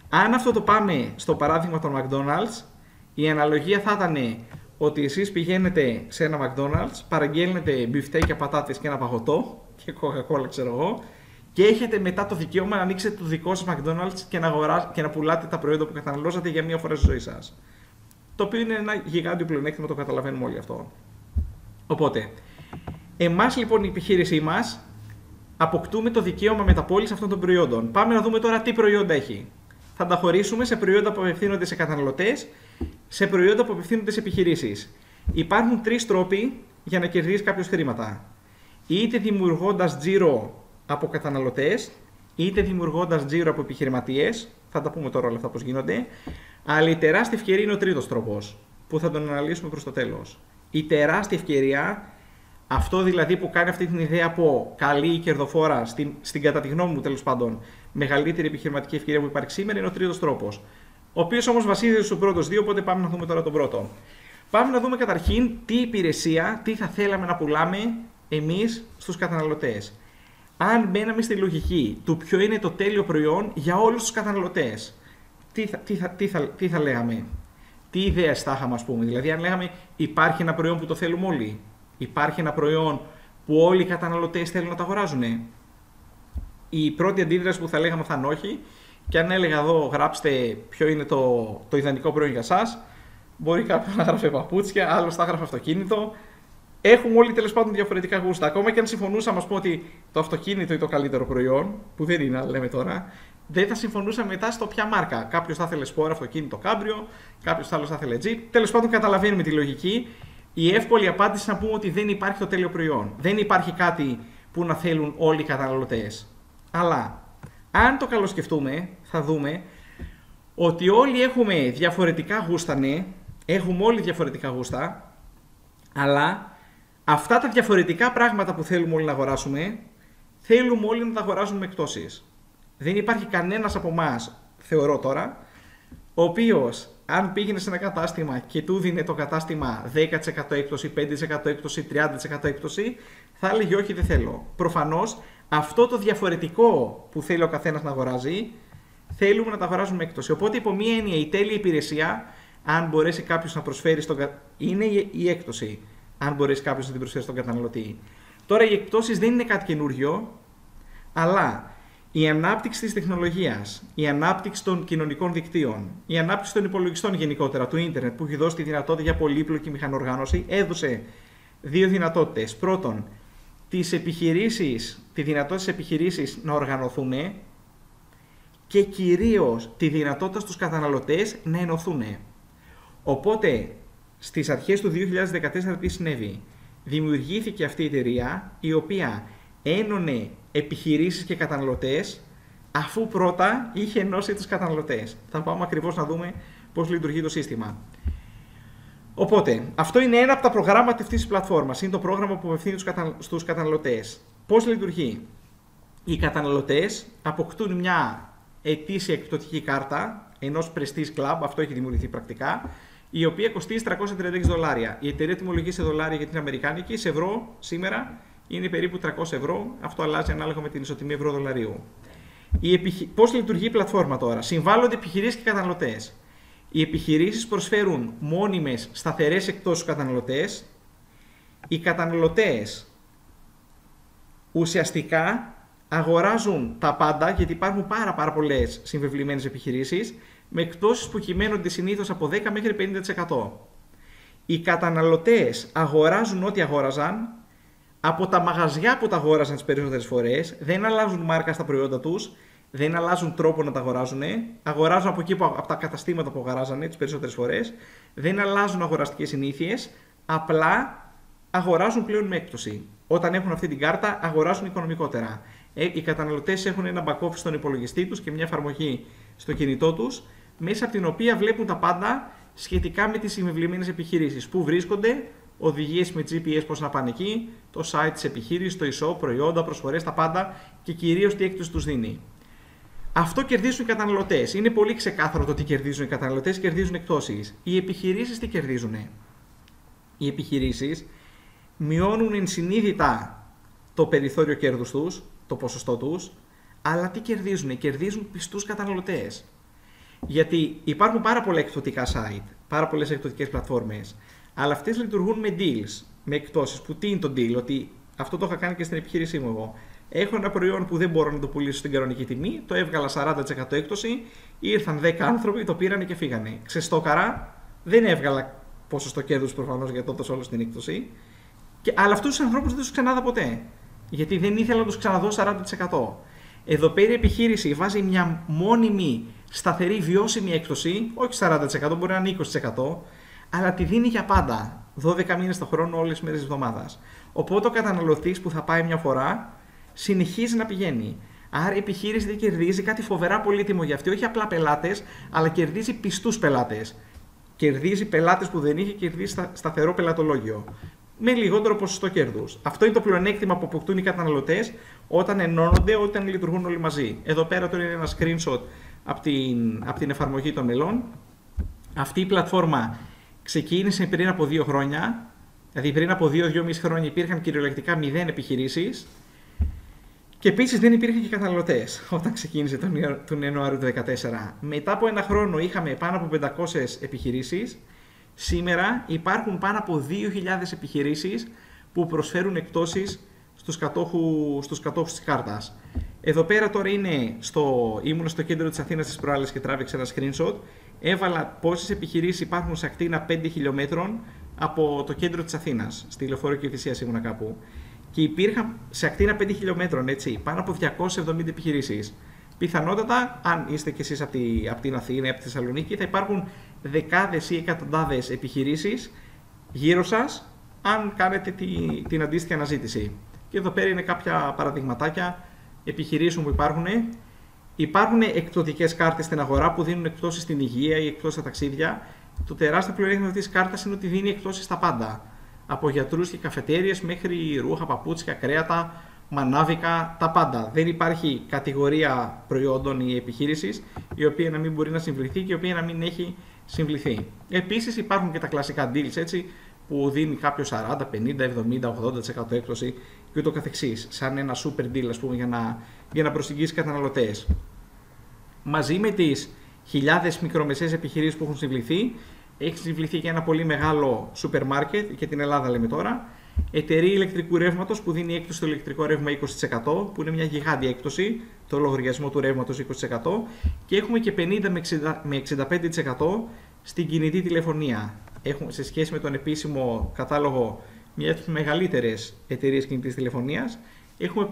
Αν αυτό το πάμε στο παράδειγμα των McDonald's, η αναλογία θα ήταν ότι εσείς πηγαίνετε σε ένα McDonald's, παραγγέλνετε μπιφτέκια, πατάτες και ένα παγωτό και Coca-Cola, ξέρω εγώ, και έχετε μετά το δικαίωμα να ανοίξετε το δικό σας McDonald's και να πουλάτε τα προϊόντα που καταναλώσατε για μία φορά στη ζωή σας. Το οποίο είναι ένα γιγάντιο πλεονέκτημα, το καταλαβαίνουμε όλοι αυτό. Οπότε, εμάς λοιπόν η επιχείρησή μας αποκτούμε το δικαίωμα μεταπώλησης αυτών των προϊόντων. Πάμε να δούμε τώρα τι προϊόντα έχει. Θα τα χωρίσουμε σε προϊόντα που απευθύνονται σε καταναλωτές, σε προϊόντα που απευθύνονται σε επιχειρήσεις. Υπάρχουν τρεις τρόποι για να κερδίσει κάποιος χρήματα. Είτε δημιουργώντας τζίρο από καταναλωτές, είτε δημιουργώντας τζίρο από επιχειρηματίες. Θα τα πούμε τώρα όλα αυτά πώς γίνονται. Αλλά η τεράστια ευκαιρία είναι ο τρίτος τρόπος, που θα τον αναλύσουμε προς το τέλος. Η τεράστια ευκαιρία, αυτό δηλαδή που κάνει αυτή την ιδέα από καλή ή κερδοφόρα, στην κατά τη γνώμη μου τέλος πάντων, μεγαλύτερη επιχειρηματική ευκαιρία που υπάρχει σήμερα, είναι ο τρίτος τρόπος. Ο οποίος όμως βασίζεται στους πρώτους δύο, οπότε πάμε να δούμε τώρα τον πρώτο. Πάμε να δούμε καταρχήν τι υπηρεσία, τι θα θέλαμε να πουλάμε εμείς στους καταναλωτές. Αν μπαίναμε στη λογική του ποιο είναι το τέλειο προϊόν για όλους τους καταναλωτές, τι θα λέγαμε, τι ιδέες θα είχαμε, ας πούμε. Δηλαδή, αν λέγαμε υπάρχει ένα προϊόν που το θέλουμε όλοι, υπάρχει ένα προϊόν που όλοι οι καταναλωτές θέλουν να το αγοράζουν. Η πρώτη αντίδραση που θα λέγαμε θα είναι όχι. Και αν έλεγα εδώ γράψτε ποιο είναι το ιδανικό προϊόν για σας, μπορεί κάποιος να γράφει παπούτσια, άλλος θα γράφει αυτοκίνητο. Έχουμε όλοι τέλος πάντων διαφορετικά γούστα. Ακόμα και αν συμφωνούσαμε, ας πούμε, ότι το αυτοκίνητο είναι το καλύτερο προϊόν, που δεν είναι, λέμε τώρα, δεν θα συμφωνούσαμε μετά στο ποια μάρκα. Κάποιος θα ήθελε σπόρα, αυτοκίνητο, κάμπριο, κάποιος άλλος θα ήθελε Jeep. Τέλος πάντων, καταλαβαίνουμε τη λογική. Η εύκολη απάντηση είναι να πούμε ότι δεν υπάρχει το τέλειο προϊόν. Δεν υπάρχει κάτι που να θέλουν όλοι οι καταναλωτές. Αλλά αν το καλοσκεφτούμε, θα δούμε ότι όλοι έχουμε διαφορετικά γούστα, ναι, έχουμε όλοι διαφορετικά γούστα, αλλά αυτά τα διαφορετικά πράγματα που θέλουμε όλοι να αγοράσουμε, θέλουμε όλοι να τα αγοράζουμε με εκπτώσεις. Δεν υπάρχει κανένας από εμάς, θεωρώ τώρα, ο οποίος αν πήγαινε σε ένα κατάστημα και του δίνε το κατάστημα 10% έκπτωση, 5% έκπτωση, 30% έκπτωση, θα έλεγε όχι, δεν θέλω. Προφανώς αυτό το διαφορετικό που θέλει ο καθένας να αγοράζει, θέλουμε να τα αγοράζουμε με έκπτωση. Οπότε, υπό μία έννοια, η τέλεια υπηρεσία, αν μπορέσει κάποιος να προσφέρει είναι η έκπτωση. Αν μπορέσει κάποιος να την προσφέρει στον καταναλωτή. Τώρα, οι εκπτώσεις δεν είναι κάτι καινούριο, αλλά η ανάπτυξη της τεχνολογίας, η ανάπτυξη των κοινωνικών δικτύων, η ανάπτυξη των υπολογιστών γενικότερα, του ίντερνετ που έχει δώσει τη δυνατότητα για πολύπλοκη μηχανοργάνωση, έδωσε δύο δυνατότητες. Πρώτον, τη δυνατότητα στις επιχειρήσεις να οργανωθούν και κυρίως τη δυνατότητα στους καταναλωτές να ενωθούν. Οπότε, στις αρχές του 2014 τι συνέβη? Δημιουργήθηκε αυτή η εταιρεία η οποία ένωνε επιχειρήσεις και καταναλωτές, αφού πρώτα είχε ενώσει τους καταναλωτές. Θα πάμε ακριβώς να δούμε πώς λειτουργεί το σύστημα. Οπότε, αυτό είναι ένα από τα προγράμματα αυτής της πλατφόρμας. Είναι το πρόγραμμα που απευθύνει στους καταναλωτές. Πώς λειτουργεί? Οι καταναλωτές αποκτούν μια ετήσια εκπτωτική κάρτα ενός Prestige Club, αυτό έχει δημιουργηθεί πρακτικά, η οποία κοστίζει $336. Η εταιρεία τιμολογεί σε δολάρια γιατί είναι αμερικάνικη, σε ευρώ σήμερα είναι περίπου 300 ευρώ. Αυτό αλλάζει ανάλογα με την ισοτιμία ευρώ-δολαρίου. Πώς λειτουργεί η πλατφόρμα τώρα? Συμβάλλονται επιχειρήσεις και καταναλωτές. Οι επιχειρήσεις προσφέρουν μόνιμες σταθερές εκπτώσεις στους καταναλωτές. Οι καταναλωτές ουσιαστικά αγοράζουν τα πάντα, γιατί υπάρχουν πάρα πολλές συμβεβλημένες επιχειρήσεις, με εκπτώσεις που κυμαίνονται συνήθως από 10 μέχρι 50%. Οι καταναλωτές αγοράζουν ό,τι αγόραζαν από τα μαγαζιά που τα αγόραζαν τις περισσότερες φορές, δεν αλλάζουν μάρκα στα προϊόντα τους, δεν αλλάζουν τρόπο να τα αγοράζουν, αγοράζουν από εκεί από τα καταστήματα που αγοράζανε τις περισσότερες φορές, δεν αλλάζουν αγοραστικές συνήθειες, απλά αγοράζουν πλέον με έκπτωση. Όταν έχουν αυτή την κάρτα, αγοράζουν οικονομικότερα. Οι καταναλωτές έχουν ένα back office στον υπολογιστή τους και μια εφαρμογή στο κινητό τους, μέσα από την οποία βλέπουν τα πάντα σχετικά με τις συμβεβλημένες επιχειρήσεις. Πού βρίσκονται, οδηγίες με GPS πώς να πάνε εκεί, το site της επιχείρησης, το e-shop, προϊόντα, προσφορές, τα πάντα και κυρίως τι έκπτωση τους δίνει. Αυτό κερδίζουν οι καταναλωτές. Είναι πολύ ξεκάθαρο το τι κερδίζουν οι καταναλωτές, κερδίζουν εκπτώσεις. Οι επιχειρήσεις τι κερδίζουν? Οι επιχειρήσεις μειώνουν ενσυνείδητα το περιθώριο κέρδους τους, το ποσοστό τους, αλλά τι κερδίζουν? Κερδίζουν πιστούς καταναλωτές. Γιατί υπάρχουν πάρα πολλά εκπτωτικά site, πάρα πολλές εκπτωτικές πλατφόρμες, αλλά αυτές λειτουργούν με deals, με εκπτώσεις. Που τι είναι το deal, ότι αυτό το είχα κάνει και στην επιχείρησή μου εγώ. Έχω ένα προϊόν που δεν μπορώ να το πουλήσω στην κανονική τιμή, το έβγαλα 40% έκπτωση, ήρθαν 10 άνθρωποι, το πήρανε και φύγανε. Ξεστόκαρα, δεν έβγαλα ποσοστό κέρδους προφανώς για το τόσο όλο στην έκπτωση, αλλά αυτούς τους ανθρώπους δεν τους ξανάδα ποτέ. Γιατί δεν ήθελα να τους ξαναδώ 40%. Εδώ πέρα η επιχείρηση βάζει μια μόνιμη, σταθερή, βιώσιμη έκπτωση, όχι 40%, μπορεί να είναι 20%, αλλά τη δίνει για πάντα. 12 μήνες το χρόνο, όλες τις μέρες της εβδομάδας. Οπότε ο καταναλωτής που θα πάει μια φορά συνεχίζει να πηγαίνει. Άρα η επιχείρηση δεν κερδίζει κάτι φοβερά πολύτιμο για αυτή, όχι απλά πελάτες, αλλά κερδίζει πιστούς πελάτες. Κερδίζει πελάτες που δεν είχε, κερδίσει σταθερό πελατολόγιο. Με λιγότερο ποσοστό κέρδους. Αυτό είναι το πλεονέκτημα που αποκτούν οι καταναλωτές όταν ενώνονται, όταν λειτουργούν όλοι μαζί. Εδώ πέρα τώρα είναι ένα screenshot από την εφαρμογή των μελών. Αυτή η πλατφόρμα ξεκίνησε πριν από 2 χρόνια. Δηλαδή πριν από 2-2,5 χρόνια υπήρχαν κυριολεκτικά 0 επιχειρήσεις. Και επίσης δεν υπήρχαν και καταναλωτές όταν ξεκίνησε τον Ιανουάριο του 2014. Μετά από 1 χρόνο είχαμε πάνω από 500 επιχειρήσεις. Σήμερα υπάρχουν πάνω από 2.000 επιχειρήσεις που προσφέρουν εκπτώσεις στους κατόχους της κάρτας. Εδώ πέρα τώρα ήμουν στο κέντρο της Αθήνας τις προάλλες και τράβηξα ένα screenshot. Έβαλα πόσες επιχειρήσεις υπάρχουν σε ακτίνα 5 χιλιόμετρων από το κέντρο της Αθήνας. Στη Λεωφόρο Κηφισίας ήμουνα κάπου. Και υπήρχαν σε ακτίνα 5 χιλιόμετρων, έτσι, πάνω από 270 επιχειρήσεις. Πιθανότατα, αν είστε κι εσείς από την Αθήνα ή από τη Θεσσαλονίκη, θα υπάρχουν δεκάδες ή εκατοντάδες επιχειρήσεις γύρω σας, αν κάνετε την αντίστοιχη αναζήτηση. Και εδώ πέρα είναι κάποια παραδειγματάκια επιχειρήσεων που υπάρχουν. Υπάρχουν εκπτωτικές κάρτες στην αγορά που δίνουν εκπτώσεις στην υγεία ή εκπτώσεις στα ταξίδια. Το τεράστιο πλεονέκτημα αυτής της κάρτας είναι ότι δίνει εκπτώσεις στα πάντα. Από γιατρούς και καφετέριες μέχρι ρούχα, παπούτσια, κρέατα, μανάβικα, τα πάντα. Δεν υπάρχει κατηγορία προϊόντων ή επιχείρησης η οποία να μην μπορεί να συμβληθεί και η οποία να μην έχει συμβληθεί. Επίσης υπάρχουν και τα κλασικά deals, έτσι, που δίνει κάποιο 40, 50, 70, 80% έκπτωση και ούτω καθεξής. Σαν ένα super deal, ας πούμε, για να προσεγγίσει καταναλωτές. Μαζί με τις χιλιάδες μικρομεσαίες επιχειρήσεις που έχουν συμβληθεί, έχει συμβληθεί και ένα πολύ μεγάλο σούπερ μάρκετ, και την Ελλάδα λέμε τώρα, εταιρεία ηλεκτρικού ρεύματος που δίνει έκπτωση στο ηλεκτρικό ρεύμα 20%, που είναι μια γιγάντια έκπτωση, το λογαριασμό του ρεύματος 20%, και έχουμε και 50 με 65% στην κινητή τηλεφωνία. Έχουμε, σε σχέση με τον επίσημο κατάλογο μια από τις μεγαλύτερες εταιρείες κινητής τηλεφωνίας, έχουμε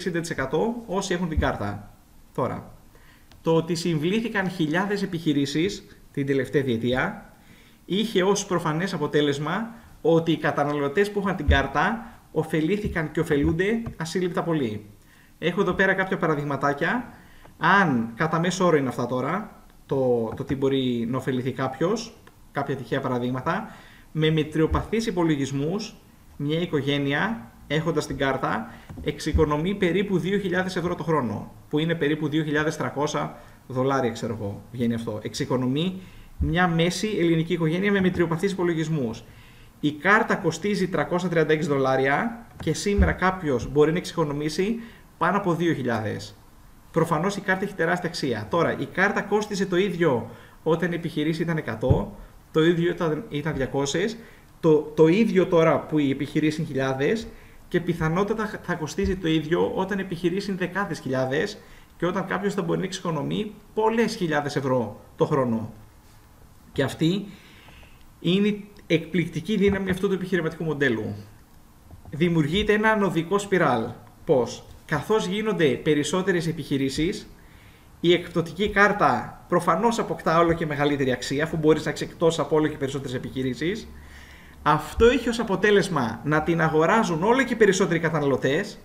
50-60% όσοι έχουν την κάρτα. Τώρα, το ότι συμβλήθηκαν χιλιάδες επιχειρήσεις την τελευταία διετία είχε ως προφανές αποτέλεσμα ότι οι καταναλωτές που είχαν την κάρτα ωφελήθηκαν και ωφελούνται ασύλληπτα πολύ. Έχω εδώ πέρα κάποια παραδειγματάκια. Αν κατά μέσο όρο είναι αυτά τώρα, το τι μπορεί να ωφεληθεί κάποιος, κάποια τυχαία παραδείγματα, με μετριοπαθείς υπολογισμούς, μια οικογένεια έχοντας την κάρτα εξοικονομεί περίπου 2.000 ευρώ το χρόνο, που είναι περίπου 2.300 δολάρια, ξέρω εγώ, βγαίνει αυτό. Εξοικονομεί μια μέση ελληνική οικογένεια με μετριοπαθείς υπολογισμούς. Η κάρτα κοστίζει 336 δολάρια και σήμερα κάποιος μπορεί να εξοικονομήσει πάνω από 2.000. Προφανώς η κάρτα έχει τεράστια αξία. Τώρα, η κάρτα κόστιζε το ίδιο όταν η επιχειρήση ήταν 100, το ίδιο ήταν 200, το ίδιο τώρα που η επιχειρήση είναι χιλιάδες, και πιθανότατα θα κοστίζει το ίδιο όταν η επιχειρήση είναι δεκάδες χιλιάδες και όταν κάποιος θα μπορεί να εξοικονομεί πολλές χιλιάδες ευρώ το χρόνο. Και αυτή είναι η εκπληκτική δύναμη αυτού του επιχειρηματικού μοντέλου. Δημιουργείται ένα ανωδικό σπιράλ. Πώς? Καθώς γίνονται περισσότερες επιχειρήσεις, η εκπτωτική κάρτα προφανώς αποκτά όλο και μεγαλύτερη αξία, αφού μπορείς να εξεκτώσεις από όλο και περισσότερες επιχειρήσεις. Αυτό έχει ως αποτέλεσμα να την αγοράζουν όλο και περισσότεροι καταναλωτές,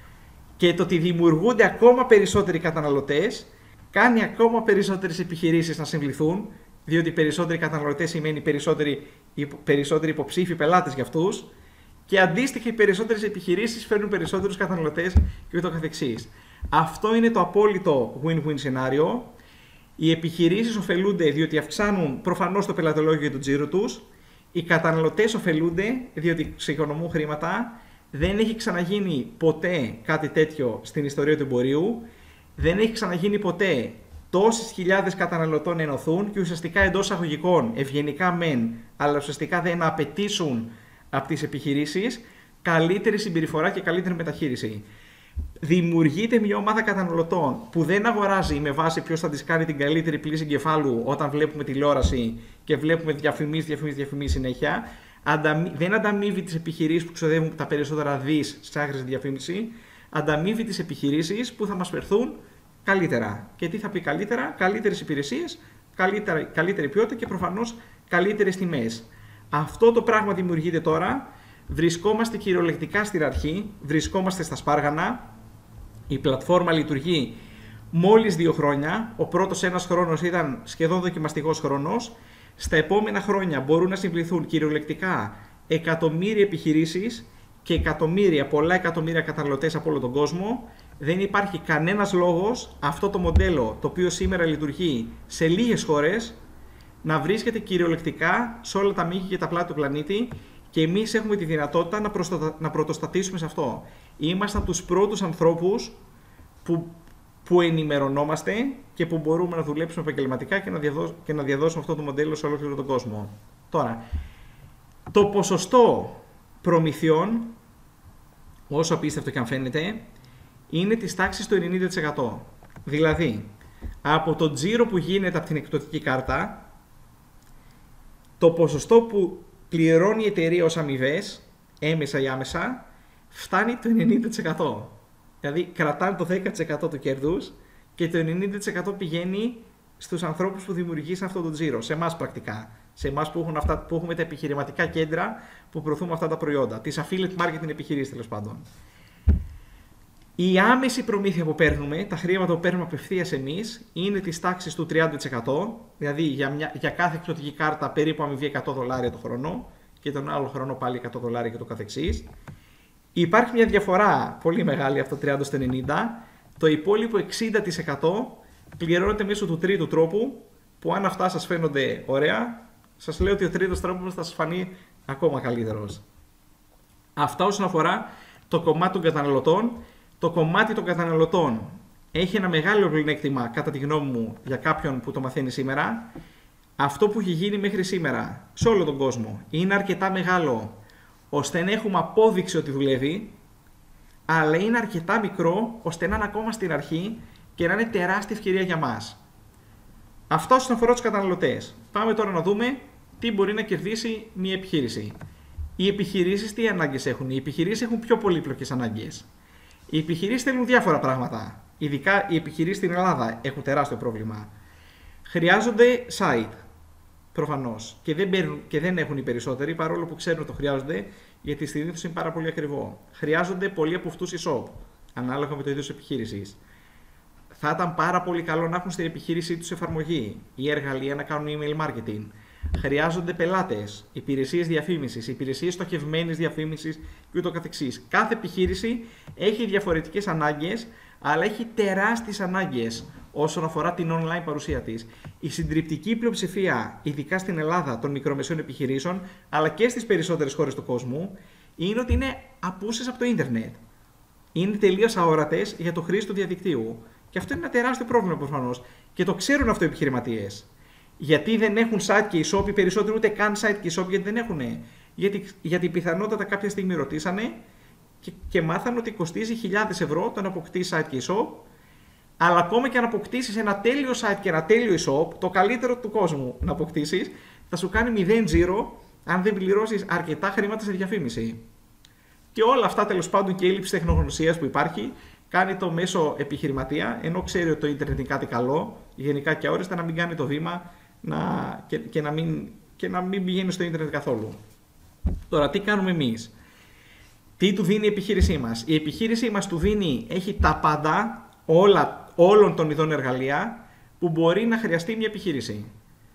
και το ότι δημιουργούνται ακόμα περισσότεροι καταναλωτές κάνει ακόμα περισσότερες επιχειρήσεις να συμβληθούν, διότι περισσότεροι καταναλωτές σημαίνει περισσότεροι υποψήφοι πελάτες για αυτούς, και αντίστοιχα οι περισσότερες επιχειρήσεις φέρνουν περισσότερους καταναλωτές και ούτω καθεξής. Αυτό είναι το απόλυτο win-win σενάριο. Οι επιχειρήσεις ωφελούνται διότι αυξάνουν προφανώς το πελατολόγιο για τον τζίρο τους. Οι καταναλωτές ωφελούνται διότι εξοικονομούν χρήματα. Δεν έχει ξαναγίνει ποτέ κάτι τέτοιο στην ιστορία του εμπορίου. Δεν έχει ξαναγίνει ποτέ τόσες χιλιάδες καταναλωτών ενωθούν και ουσιαστικά εντός αγωγικών ευγενικά μεν, αλλά ουσιαστικά δεν απαιτήσουν από τις επιχειρήσεις καλύτερη συμπεριφορά και καλύτερη μεταχείριση. Δημιουργείται μια ομάδα καταναλωτών που δεν αγοράζει με βάση ποιος θα της κάνει την καλύτερη πλήση εγκεφάλου όταν βλέπουμε τηλεόραση και βλέπουμε διαφημίσεις συνέχεια. Δεν ανταμείβει τις επιχειρήσεις που ξοδεύουν τα περισσότερα δις σε άχρηστη διαφήμιση. Ανταμείβει τις επιχειρήσεις που θα μας φερθούν καλύτερα. Και τι θα πει καλύτερα? Καλύτερες υπηρεσίες, καλύτερη ποιότητα και προφανώς καλύτερες τιμές. Αυτό το πράγμα δημιουργείται τώρα. Βρισκόμαστε κυριολεκτικά στην αρχή, βρισκόμαστε στα σπάργανα. Η πλατφόρμα λειτουργεί μόλις 2 χρόνια. Ο πρώτος ένας χρόνος ήταν σχεδόν δοκιμαστικός χρόνος. Στα επόμενα χρόνια μπορούν να συμπληθούν κυριολεκτικά εκατομμύρια επιχειρήσεις και πολλά εκατομμύρια καταναλωτές από όλο τον κόσμο. Δεν υπάρχει κανένας λόγος αυτό το μοντέλο, το οποίο σήμερα λειτουργεί σε λίγες χώρες, να βρίσκεται κυριολεκτικά σε όλα τα μήκη και τα πλάτη του πλανήτη, και εμείς έχουμε τη δυνατότητα να πρωτοστατήσουμε σε αυτό. Ήμασταν τους πρώτους ανθρώπους που ενημερωνόμαστε και που μπορούμε να δουλέψουμε επαγγελματικά και να διαδώσουμε αυτό το μοντέλο σε ολόκληρο τον κόσμο. Τώρα, το ποσοστό προμηθειών, όσο απίστευτο και αν φαίνεται, είναι της τάξης του 90%. Δηλαδή, από το τζίρο που γίνεται από την εκπτωτική κάρτα, το ποσοστό που πληρώνει η εταιρεία ως αμοιβές, έμεσα ή άμεσα, φτάνει το 90%. Δηλαδή, κρατάνε το 10% του κέρδους και το 90% πηγαίνει στους ανθρώπους που δημιουργήσαν αυτό το τζίρο, σε εμάς πρακτικά. Σε εμάς που έχουμε τα επιχειρηματικά κέντρα που προωθούμε αυτά τα προϊόντα. Τις affiliate marketing επιχειρήσεις, τέλος πάντων. Η άμεση προμήθεια που παίρνουμε, τα χρήματα που παίρνουμε απευθείας εμείς, είναι της τάξης του 30%. Δηλαδή, για κάθε εκπτωτική κάρτα περίπου αμοιβή $100 το χρόνο και τον άλλο χρόνο πάλι $100 και το καθεξής. Υπάρχει μια διαφορά πολύ μεγάλη από το 30% στο 90%. Το υπόλοιπο 60% πληρώνεται μέσω του τρίτου τρόπου, που αν αυτά σας φαίνονται ωραία, σας λέω ότι ο τρίτος τρόπος θα σας φανεί ακόμα καλύτερος. Αυτά όσον αφορά το κομμάτι των καταναλωτών. Το κομμάτι των καταναλωτών έχει ένα μεγάλο πλεονέκτημα, κατά τη γνώμη μου, για κάποιον που το μαθαίνει σήμερα. Αυτό που έχει γίνει μέχρι σήμερα σε όλο τον κόσμο είναι αρκετά μεγάλο ώστε να έχουμε απόδειξη ότι δουλεύει, αλλά είναι αρκετά μικρό ώστε να είναι ακόμα στην αρχή και να είναι τεράστια ευκαιρία για μας. Αυτό όσον αφορά τους καταναλωτές. Πάμε τώρα να δούμε τι μπορεί να κερδίσει μια επιχείρηση. Οι επιχειρήσεις τι ανάγκες έχουν? Οι επιχειρήσεις έχουν πιο πολύπλοκες ανάγκες. Οι επιχειρήσεις θέλουν διάφορα πράγματα. Ειδικά οι επιχειρήσεις στην Ελλάδα έχουν τεράστιο πρόβλημα. Χρειάζονται site, προφανώς. Και δεν έχουν οι περισσότεροι, παρόλο που ξέρουν ότι το χρειάζονται, γιατί συνήθως είναι πάρα πολύ ακριβό. Χρειάζονται πολλοί από αυτούς e-shop, ανάλογα με το είδος επιχείρησης. Θα ήταν πάρα πολύ καλό να έχουν στην επιχείρησή τους εφαρμογή ή εργαλεία να κάνουν email marketing. Χρειάζονται πελάτες, υπηρεσίες διαφήμισης, υπηρεσίες στοχευμένης διαφήμισης κ.ο.κ. Κάθε επιχείρηση έχει διαφορετικές ανάγκες, αλλά έχει τεράστιες ανάγκες όσον αφορά την online παρουσία της. Η συντριπτική πλειοψηφία, ειδικά στην Ελλάδα, των μικρομεσαίων επιχειρήσεων, αλλά και στις περισσότερες χώρες του κόσμου, είναι ότι είναι απούσες από το ίντερνετ. Είναι τελείως αόρατες για το χρήση του διαδικτύου. Και αυτό είναι ένα τεράστιο πρόβλημα προφανώς. Και το ξέρουν αυτό οι επιχειρηματίες. Γιατί δεν έχουν site και e-shop, οι περισσότεροι ούτε καν site και e-shop, γιατί δεν έχουν. Γιατί πιθανότατα κάποια στιγμή ρωτήσανε και μάθανε ότι κοστίζει €1.000 το να αποκτήσει site και e-shop, αλλά ακόμα και αν αποκτήσεις ένα τέλειο site και ένα τέλειο e-shop, το καλύτερο του κόσμου να αποκτήσεις, θα σου κάνει 0 αν δεν πληρώσεις αρκετά χρήματα σε διαφήμιση. Και όλα αυτά, τέλος πάντων, και η έλλειψη τεχνογνωσίας που υπάρχει, κάνει το μέσο επιχειρηματία, ενώ ξέρει ότι το ίντερνετ είναι κάτι καλό, γενικά και αόριστα, να μην κάνει το βήμα και να μην πηγαίνει στο ίντερνετ καθόλου. Τώρα, τι κάνουμε εμείς? Τι του δίνει η επιχείρησή μας? Η επιχείρησή μας του δίνει, έχει τα πάντα, όλων των ειδών εργαλεία που μπορεί να χρειαστεί μια επιχείρηση.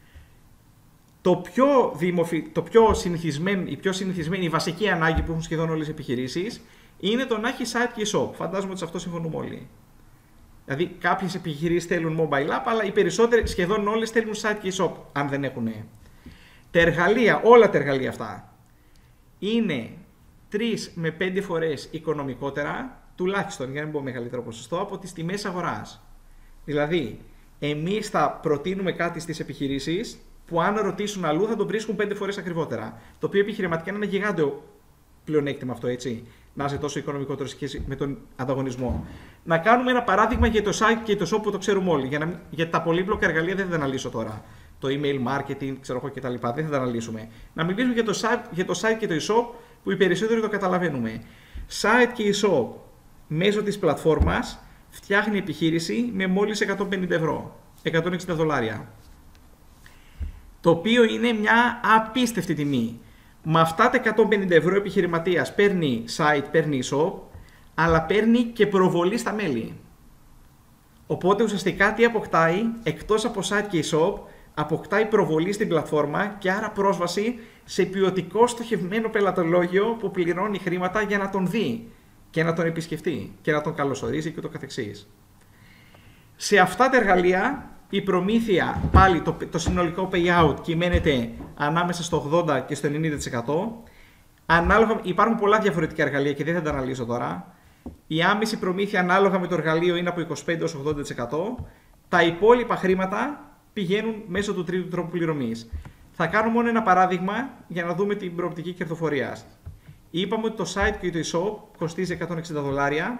Η πιο συνηθισμένη, η βασική ανάγκη που έχουν σχεδόν όλες οι επιχειρήσεις είναι το να έχει site και shop. Φαντάζομαι ότι σε αυτό συμφωνούμε όλοι. Δηλαδή, κάποιες επιχειρήσεις θέλουν mobile app, αλλά οι περισσότεροι, σχεδόν όλες, θέλουν site και shop, αν δεν έχουν. Τα εργαλεία, όλα τα εργαλεία αυτά, είναι 3 με 5 φορές οικονομικότερα, τουλάχιστον για να μην πω μεγαλύτερο ποσοστό, από τις τιμές αγοράς. Δηλαδή, εμείς θα προτείνουμε κάτι στις επιχειρήσεις που αν ρωτήσουν αλλού θα το βρίσκουν 5 φορές ακριβότερα. Το οποίο επιχειρηματικά είναι ένα γιγάντιο πλεονέκτημα αυτό, έτσι. Να είσαι τόσο οικονομικότερο σχέση με τον ανταγωνισμό. Να κάνουμε ένα παράδειγμα για το site και το shop που το ξέρουμε όλοι. Για τα πολύπλοκα εργαλεία δεν θα τα αναλύσω τώρα. Το email marketing, ξέρω εγώ κτλ. Δεν θα τα αναλύσουμε. Να μιλήσουμε για το site και το e-shop που οι περισσότεροι το καταλαβαίνουμε. Site και e-shop μέσω της πλατφόρμας φτιάχνει επιχείρηση με μόλις 150 ευρώ, 160 δολάρια. Το οποίο είναι μια απίστευτη τιμή. Με αυτά τα 150 ευρώ επιχειρηματίας παίρνει site, παίρνει e-shop, αλλά παίρνει και προβολή στα μέλη. Οπότε ουσιαστικά τι αποκτάει, εκτός από site και e-shop, αποκτάει προβολή στην πλατφόρμα και άρα πρόσβαση σε ποιοτικό στοχευμένο πελατολόγιο που πληρώνει χρήματα για να τον δει και να τον επισκεφτεί και να τον καλωσορίσει και το καθεξής. Σε αυτά τα εργαλεία η προμήθεια, πάλι το συνολικό payout κυμαίνεται ανάμεσα στο 80% και στο 90%. Ανάλογα, υπάρχουν πολλά διαφορετικά εργαλεία και δεν θα τα αναλύσω τώρα. Η άμεση προμήθεια ανάλογα με το εργαλείο είναι από 25% 80%. Τα υπόλοιπα χρήματα πηγαίνουν μέσω του τρίτου τρόπου πληρωμής. Θα κάνω μόνο ένα παράδειγμα για να δούμε την προοπτική κερδοφορίας. Είπαμε ότι το site και το e-shop κοστίζει 160 δολάρια.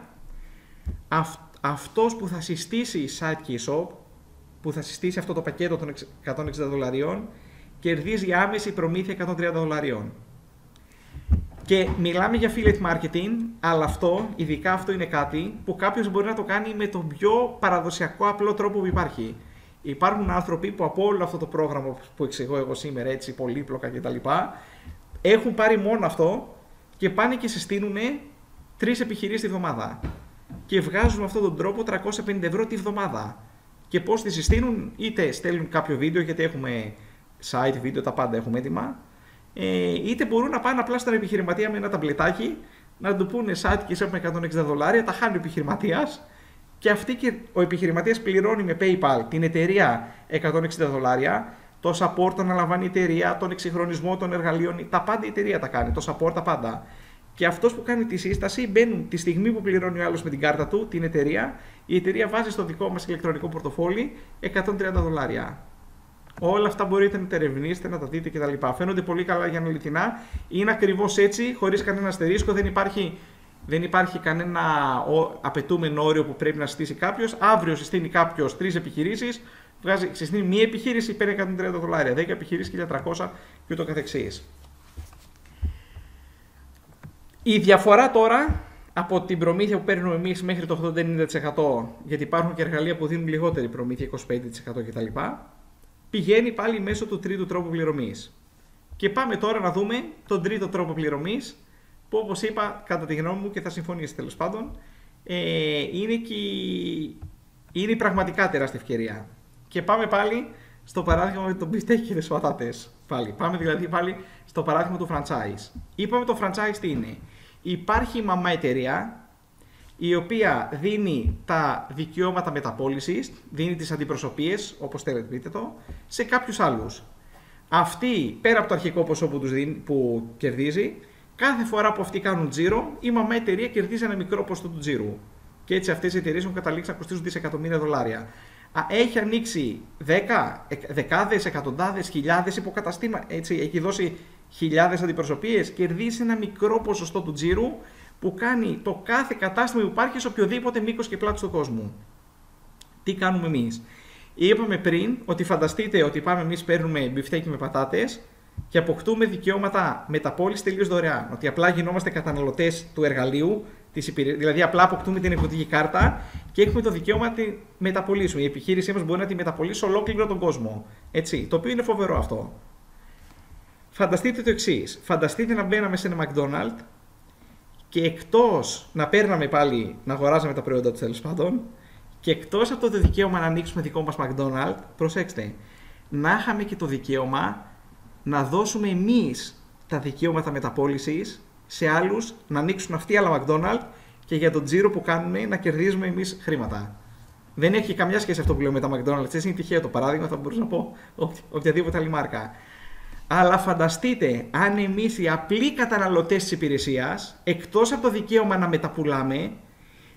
Αυτός που θα συστήσει site και e-shop, που θα συστήσει αυτό το πακέτο των 160 δολαρίων, κερδίζει άμεση προμήθεια 130 δολαρίων. Και μιλάμε για affiliate marketing, αλλά αυτό, ειδικά αυτό είναι κάτι που κάποιος μπορεί να το κάνει με τον πιο παραδοσιακό απλό τρόπο που υπάρχει. Υπάρχουν άνθρωποι που από όλο αυτό το πρόγραμμα που εξηγώ εγώ σήμερα, έτσι πολύπλοκα κτλ., έχουν πάρει μόνο αυτό και πάνε και συστήνουν 3 επιχειρήσεις τη βδομάδα. Και βγάζουν με αυτόν τον τρόπο 350 ευρώ τη βδομάδα. Και πώς τη συστήνουν, είτε στέλνουν κάποιο βίντεο, γιατί έχουμε site, βίντεο, τα πάντα έχουμε έτοιμα, είτε μπορούν να πάνε απλά στον επιχειρηματία με ένα ταμπλετάκι, να του πούνε site και σε με 160 δολάρια, τα χάνει ο επιχειρηματίας και ο επιχειρηματίας πληρώνει με PayPal την εταιρεία 160 δολάρια, το support τον αναλαμβάνει η εταιρεία, τον εξυγχρονισμό των εργαλείων, τα πάντα η εταιρεία τα κάνει, το support τα πάντα. Και αυτός που κάνει τη σύσταση μπαίνουν τη στιγμή που πληρώνει ο άλλος με την κάρτα του, την εταιρεία, η εταιρεία βάζει στο δικό μας ηλεκτρονικό πορτοφόλι 130 δολάρια. Όλα αυτά μπορείτε να τα ερευνήσετε, να τα δείτε κτλ. Φαίνονται πολύ καλά για αληθινά. Είναι ακριβώς έτσι, χωρίς κανένα αστερίσκο, δεν υπάρχει κανένα απαιτούμενο όριο που πρέπει να συστήσει κάποιος. Αύριο συστήνει κάποιος 3 επιχειρήσεις, συστήνει μία επιχείρηση, παίρνει 130 δολάρια, 10 επιχειρήσεις 1300 και ούτω καθεξής. Η διαφορά τώρα από την προμήθεια που παίρνουμε εμείς μέχρι το 80-90%, γιατί υπάρχουν και εργαλεία που δίνουν λιγότερη προμήθεια, 25% κτλ., πηγαίνει πάλι μέσω του τρίτου τρόπου πληρωμής. Και πάμε τώρα να δούμε τον τρίτο τρόπο πληρωμής, που όπως είπα, κατά τη γνώμη μου και θα συμφωνήσετε τέλος πάντων, είναι η πραγματικά τεράστια ευκαιρία. Και πάμε πάλι στο παράδειγμα με τον μπιφτέκι και τις πατάτες. Πάμε δηλαδή πάλι στο παράδειγμα του franchise. Είπαμε το franchise τι είναι. Υπάρχει η μαμά εταιρεία, η οποία δίνει τα δικαιώματα μεταπώλησης, δίνει τις αντιπροσωπείες, όπως θέλετε πείτε το, σε κάποιους άλλους. Αυτή, πέρα από το αρχικό ποσό που κερδίζει, κάθε φορά που αυτοί κάνουν τζίρο, η μαμά εταιρεία κερδίζει ένα μικρό ποσό του τζίρου. Και έτσι αυτές οι εταιρείες έχουν καταλήξει να κοστίζουν δισεκατομμύρια δολάρια. Έχει ανοίξει δεκάδες, εκατοντάδες, χιλιάδες υποκαταστήματα, έτσι, έχει δώσει χιλιάδες αντιπροσωπείες, κερδίζει ένα μικρό ποσοστό του τζίρου που κάνει το κάθε κατάστημα που υπάρχει σε οποιοδήποτε μήκος και πλάτος του κόσμου. Τι κάνουμε εμείς? Είπαμε πριν ότι φανταστείτε ότι πάμε εμείς, παίρνουμε μπιφτέκι με πατάτες και αποκτούμε δικαιώματα μεταπώλησης τελείως δωρεάν. Ότι απλά γινόμαστε καταναλωτές του εργαλείου, δηλαδή απλά αποκτούμε την εκδοτική κάρτα και έχουμε το δικαίωμα να τη μεταπωλήσουμε. Η επιχείρησή μας μπορεί να τη μεταπωλήσει σε ολόκληρο τον κόσμο. Έτσι, το οποίο είναι φοβερό αυτό. Φανταστείτε το εξής. Φανταστείτε να μπαίναμε σε ένα McDonald's και εκτός να παίρναμε πάλι, να αγοράζαμε τα προϊόντα του τέλος πάντων, και εκτός από το δικαίωμα να ανοίξουμε δικό μας McDonald's, προσέξτε, να είχαμε και το δικαίωμα να δώσουμε εμείς τα δικαιώματα μεταπώλησης σε άλλους, να ανοίξουν αυτοί άλλα McDonald's και για τον τζίρο που κάνουμε να κερδίζουμε εμείς χρήματα. Δεν έχει καμιά σχέση αυτό που λέω με τα McDonald's, έτσι είναι τυχαίο το παράδειγμα, θα μπορούσα να πω οποιαδήποτε άλλη μάρκα. Αλλά φανταστείτε αν εμείς οι απλοί καταναλωτές της υπηρεσίας, εκτός από το δικαίωμα να μεταπουλάμε,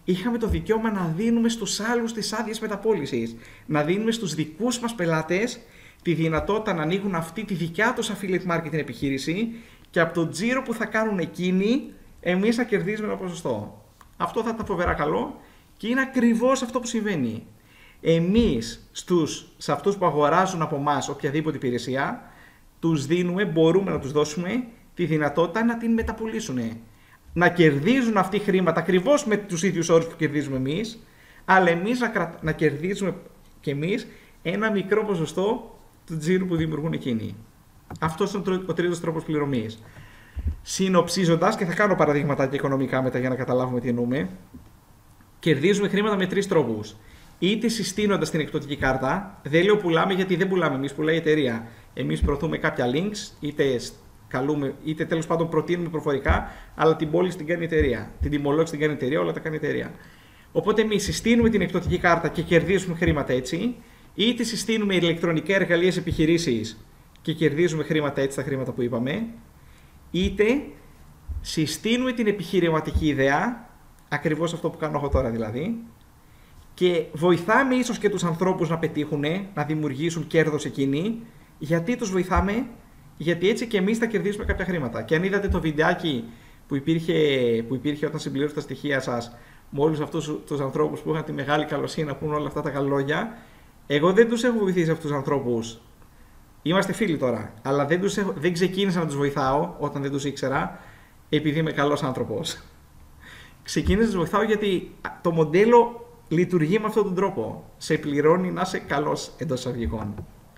είχαμε το δικαίωμα να δίνουμε στους άλλους τις άδειες μεταπώλησης. Να δίνουμε στους δικούς μας πελάτες τη δυνατότητα να ανοίγουν αυτή τη δικιά τους affiliate marketing επιχείρηση και από το τζίρο που θα κάνουν εκείνοι, εμείς θα κερδίζουμε ένα ποσοστό. Αυτό θα ήταν φοβερά καλό και είναι ακριβώς αυτό που συμβαίνει. Εμείς σε αυτούς που αγοράζουν από εμάς οποιαδήποτε υπηρεσία, τους δίνουμε, μπορούμε να τους δώσουμε τη δυνατότητα να την μεταπουλήσουν. Να κερδίζουν αυτοί χρήματα ακριβώς με τους ίδιους όρους που κερδίζουμε εμείς, αλλά εμείς να κερδίζουμε κι εμείς ένα μικρό ποσοστό του τζίρου που δημιουργούν εκείνοι. Αυτός είναι ο τρίτος τρόπος πληρωμής. Συνοψίζοντας, και θα κάνω παραδείγματα και οικονομικά μετά για να καταλάβουμε τι εννοούμε, κερδίζουμε χρήματα με τρεις τρόπους. Είτε συστήνοντας την εκπτωτική κάρτα, δεν λέω πουλάμε γιατί δεν πουλάμε εμείς, πουλάει η εταιρεία. Εμείς προωθούμε κάποια links, είτε τέλος πάντων προτείνουμε προφορικά, αλλά την πώληση την κάνει η εταιρεία. Την τιμολόγηση την κάνει η εταιρεία, όλα τα κάνει η εταιρεία. Οπότε εμείς συστήνουμε την εκπτωτική κάρτα και κερδίζουμε χρήματα έτσι, είτε συστήνουμε ηλεκτρονικά εργαλεία σε επιχειρήσεις και κερδίζουμε χρήματα έτσι, τα χρήματα που είπαμε, είτε συστήνουμε την επιχειρηματική ιδέα, ακριβώς αυτό που κάνω εγώ τώρα δηλαδή, και βοηθάμε ίσως και τους ανθρώπους να πετύχουν, να δημιουργήσουν κέρδος εκείνοι. Γιατί τους βοηθάμε? Γιατί έτσι και εμείς θα κερδίσουμε κάποια χρήματα. Και αν είδατε το βιντεάκι που υπήρχε όταν συμπλήρωσε τα στοιχεία σας με όλους αυτούς τους ανθρώπους που είχαν τη μεγάλη καλοσύνη να πούν όλα αυτά τα καλά λόγια, εγώ δεν τους έχω βοηθήσει αυτούς τους ανθρώπους. Είμαστε φίλοι τώρα, αλλά δεν ξεκίνησα να τους βοηθάω όταν δεν τους ήξερα, επειδή είμαι καλός άνθρωπος. Ξεκίνησα να τους βοηθάω γιατί το μοντέλο λειτουργεί με αυτόν τον τρόπο. Σε πληρώνει να είσαι καλός εντός εισαγωγικών.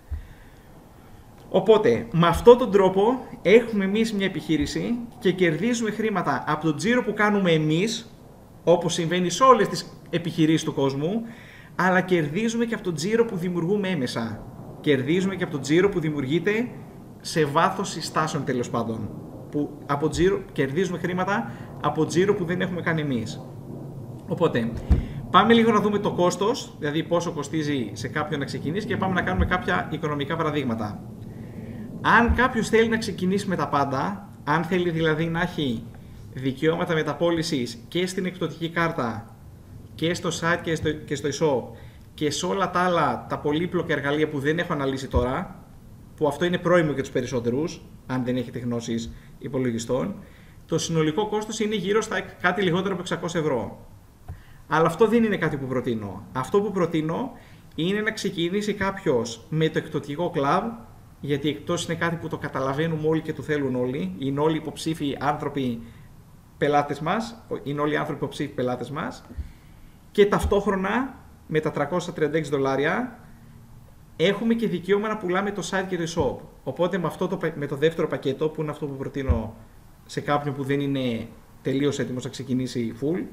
Οπότε, με αυτόν τον τρόπο έχουμε εμείς μια επιχείρηση και κερδίζουμε χρήματα από τον τζίρο που κάνουμε εμείς, όπως συμβαίνει σε όλες τις επιχειρήσεις του κόσμου, αλλά κερδίζουμε και από τον τζίρο που δημιουργούμε έμεσα. Κερδίζουμε και από τον τζίρο που δημιουργείται σε βάθος συστάσεων τέλος πάντων. Κερδίζουμε χρήματα από τζίρο που δεν έχουμε κάνει εμείς. Οπότε, πάμε λίγο να δούμε το κόστος, δηλαδή πόσο κοστίζει σε κάποιον να ξεκινήσει και πάμε να κάνουμε κάποια οικονομικά παραδείγματα. Αν κάποιος θέλει να ξεκινήσει με τα πάντα, αν θέλει δηλαδή να έχει δικαιώματα μεταπώλησης και στην εκπτωτική κάρτα και στο site και στο e-shop και σε όλα τα άλλα τα πολύπλοκα εργαλεία που δεν έχω αναλύσει τώρα, που αυτό είναι πρόημο για τους περισσότερους, αν δεν έχετε γνώσεις υπολογιστών, το συνολικό κόστος είναι γύρω στα κάτι λιγότερο από 600 ευρώ. Αλλά αυτό δεν είναι κάτι που προτείνω. Αυτό που προτείνω είναι να ξεκινήσει κάποιος με το εκπτωτικό club, γιατί εκτός είναι κάτι που το καταλαβαίνουμε όλοι και το θέλουν όλοι, είναι όλοι υποψήφοι άνθρωποι πελάτες μας, είναι όλοι άνθρωποι υποψήφοι πελάτες μας, και ταυτόχρονα με τα $336 έχουμε και δικαίωμα να πουλάμε το site και το e-shop. Οπότε με το δεύτερο πακέτο, που είναι αυτό που προτείνω σε κάποιον που δεν είναι τελείως έτοιμος να ξεκινήσει full,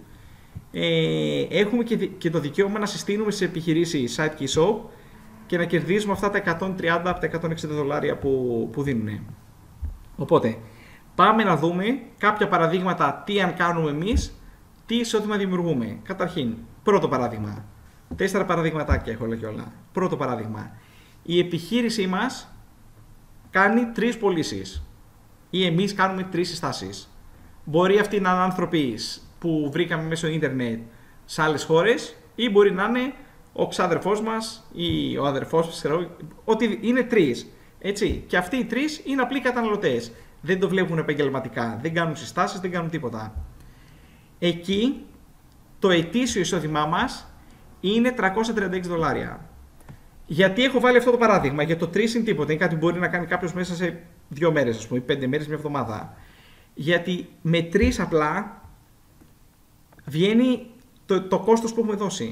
έχουμε και το δικαίωμα να συστήνουμε σε επιχειρήσεις site και e-shop και να κερδίζουμε αυτά τα 130 από τα $160 που δίνουν. Οπότε, πάμε να δούμε κάποια παραδείγματα τι αν κάνουμε εμείς, τι εισόδημα δημιουργούμε. Καταρχήν, πρώτο παράδειγμα. 4 παραδείγματάκια έχω όλα και όλα. Πρώτο παράδειγμα. Η επιχείρησή μας κάνει 3 πωλήσεις ή εμείς κάνουμε 3 συστάσεις. Μπορεί αυτοί να είναι άνθρωποι που βρήκαμε μέσω ίντερνετ σε άλλες χώρες ή μπορεί να είναι ο ξάδερφός μας ή ο αδερφός μας, ότι είναι 3. Έτσι. Και αυτοί οι 3 είναι απλοί καταναλωτές. Δεν το βλέπουν επαγγελματικά, δεν κάνουν συστάσεις, δεν κάνουν τίποτα. Εκεί το ετήσιο εισόδημά μας είναι $336. Γιατί έχω βάλει αυτό το παράδειγμα? Για το 3 είναι τίποτα. Είναι κάτι που μπορεί να κάνει κάποιος μέσα σε 2 μέρες, ας πούμε, 5 μέρες, μια εβδομάδα. Γιατί με 3 απλά βγαίνει το κόστος που έχουμε δώσει.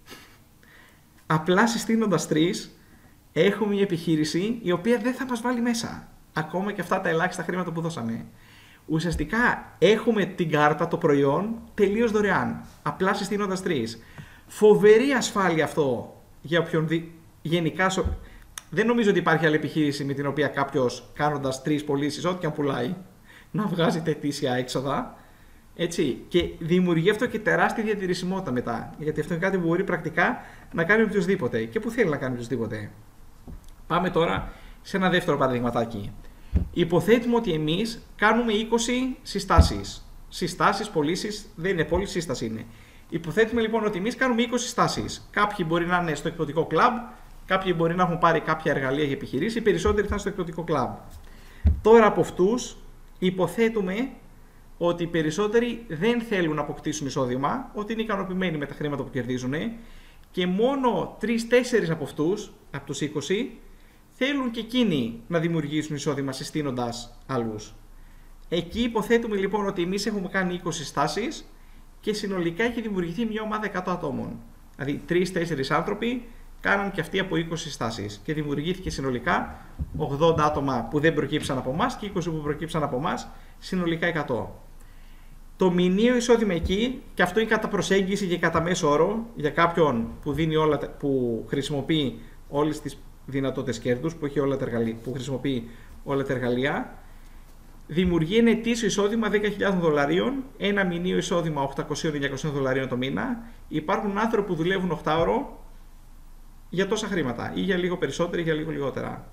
Απλά συστήνοντας 3, έχουμε μια επιχείρηση η οποία δεν θα μας βάλει μέσα. Ακόμα και αυτά τα ελάχιστα χρήματα που δώσαμε. Ουσιαστικά έχουμε την κάρτα, το προϊόν, τελείως δωρεάν. Απλά συστήνοντας 3. Φοβερή ασφάλεια αυτό για όποιον γενικά. Δεν νομίζω ότι υπάρχει άλλη επιχείρηση με την οποία κάποιος κάνοντας 3 πωλήσεις, ό,τι και αν πουλάει, να βγάζει ετήσια έξοδα. Έτσι. Και δημιουργεί αυτό και τεράστια διατηρησιμότητα μετά. Γιατί αυτό είναι κάτι που μπορεί πρακτικά να κάνει οποιοδήποτε και που θέλει να κάνει οποιοδήποτε. Πάμε τώρα σε ένα δεύτερο παραδειγματάκι. Υποθέτουμε ότι εμείς κάνουμε 20 συστάσεις. Συστάσεις, πωλήσεις, δεν είναι πώληση, σύσταση είναι. Υποθέτουμε λοιπόν ότι εμείς κάνουμε 20 στάσεις. Κάποιοι μπορεί να είναι στο εκδοτικό κλαμπ, κάποιοι μπορεί να έχουν πάρει κάποια εργαλεία για επιχειρήσεις, οι περισσότεροι θα είναι στο εκδοτικό κλαμπ. Τώρα από αυτούς υποθέτουμε ότι οι περισσότεροι δεν θέλουν να αποκτήσουν εισόδημα, ότι είναι ικανοποιημένοι με τα χρήματα που κερδίζουν και μόνο 3-4 από αυτούς, από τους 20, θέλουν και εκείνοι να δημιουργήσουν εισόδημα συστήνοντας άλλους. Εκεί υποθέτουμε λοιπόν ότι εμείς έχουμε κάνει 20 στάσεις και συνολικά έχει δημιουργηθεί μια ομάδα 100 ατόμων. Δηλαδή 3-4 άνθρωποι κάναν και αυτοί από 20 στάσεις και δημιουργήθηκε συνολικά 80 άτομα που δεν προκύψαν από εμάς και 20 που προκύψαν από εμάς, συνολικά 100. Το μηνιαίο εισόδημα εκεί, και αυτό είναι κατά προσέγγιση και κατά μέσο όρο για κάποιον που χρησιμοποιεί όλες τις δυνατότητες κέρδους, που χρησιμοποιεί όλα τα εργαλεία, δημιουργεί ένα ετήσιο εισόδημα $10.000, ένα μηνιαίο εισόδημα $800-900 το μήνα. Υπάρχουν άνθρωποι που δουλεύουν 8 ώρο για τόσα χρήματα, ή για λίγο περισσότερα ή για λίγο λιγότερα.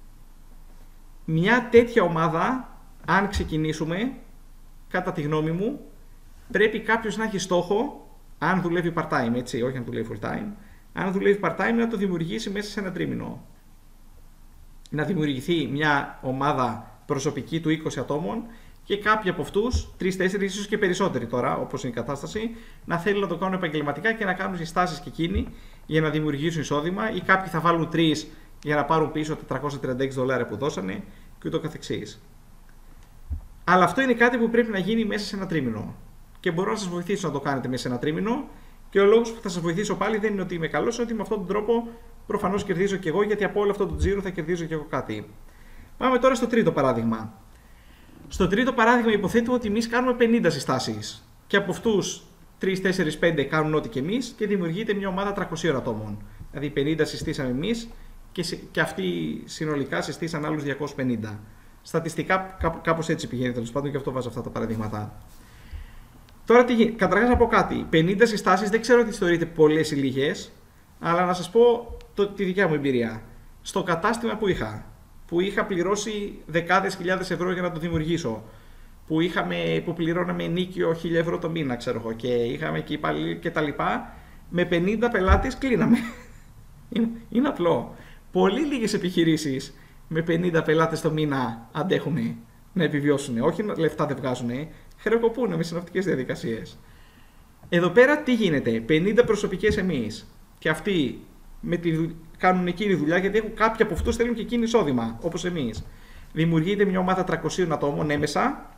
Μια τέτοια ομάδα, αν ξεκινήσουμε, κατά τη γνώμη μου, πρέπει κάποιος να έχει στόχο, αν δουλεύει part-time, έτσι, όχι αν δουλεύει full-time, αν δουλεύει part-time, να το δημιουργήσει μέσα σε ένα τρίμηνο. Να δημιουργηθεί μια ομάδα προσωπική του 20 ατόμων και κάποιοι από αυτούς, 3-4, ίσως και περισσότεροι τώρα, όπως είναι η κατάσταση, να θέλουν να το κάνουν επαγγελματικά και να κάνουν συστάσεις και εκείνοι για να δημιουργήσουν εισόδημα, ή κάποιοι θα βάλουν 3 για να πάρουν πίσω $436 που δώσανε και ούτω καθεξής. Αλλά αυτό είναι κάτι που πρέπει να γίνει μέσα σε ένα τρίμηνο. Και μπορώ να σας βοηθήσω να το κάνετε μέσα σε ένα τρίμηνο. Και ο λόγος που θα σας βοηθήσω πάλι δεν είναι ότι είμαι καλός, είναι ότι με αυτόν τον τρόπο προφανώς κερδίζω και εγώ, γιατί από όλο αυτό το τζίρο θα κερδίζω και εγώ κάτι. Πάμε τώρα στο τρίτο παράδειγμα. Στο τρίτο παράδειγμα υποθέτουμε ότι εμείς κάνουμε 50 συστάσεις. Και από αυτούς 3-4-5 κάνουν ό,τι και εμείς και δημιουργείται μια ομάδα 300 ατόμων. Δηλαδή 50 συστήσαμε εμείς και αυτοί συνολικά συστήσαν άλλους 250. Στατιστικά κάπως έτσι πηγαίνει, τέλος πάντων, και αυτό βάζω αυτά τα παραδείγματα. Τώρα, καταρχάς να πω κάτι. 50 συστάσεις δεν ξέρω τι θεωρείτε πολλές ή λίγες, αλλά να σας πω τη δικιά μου εμπειρία. Στο κατάστημα που είχα πληρώσει δεκάδες χιλιάδες ευρώ για να το δημιουργήσω, που πληρώναμε ενίκιο 1.000 ευρώ το μήνα, ξέρω εγώ, και είχαμε και υπαλλήλοι και τα λοιπά, με 50 πελάτες κλείναμε. Είναι απλό. Πολύ λίγες επιχειρήσεις με 50 πελάτες το μήνα αντέχουν να επιβιώσουν. Όχι λεφτά δεν βγάζουν, χρεοκοπούν με συναυτικές διαδικασίες. Εδώ πέρα τι γίνεται, 50 προσωπικές εμείς και αυτοί κάνουν εκείνη δουλειά, γιατί κάποιοι από αυτούς θέλουν και εκείνη εισόδημα, όπως εμείς. Δημιουργείται μια ομάδα 300 ατόμων έμεσα.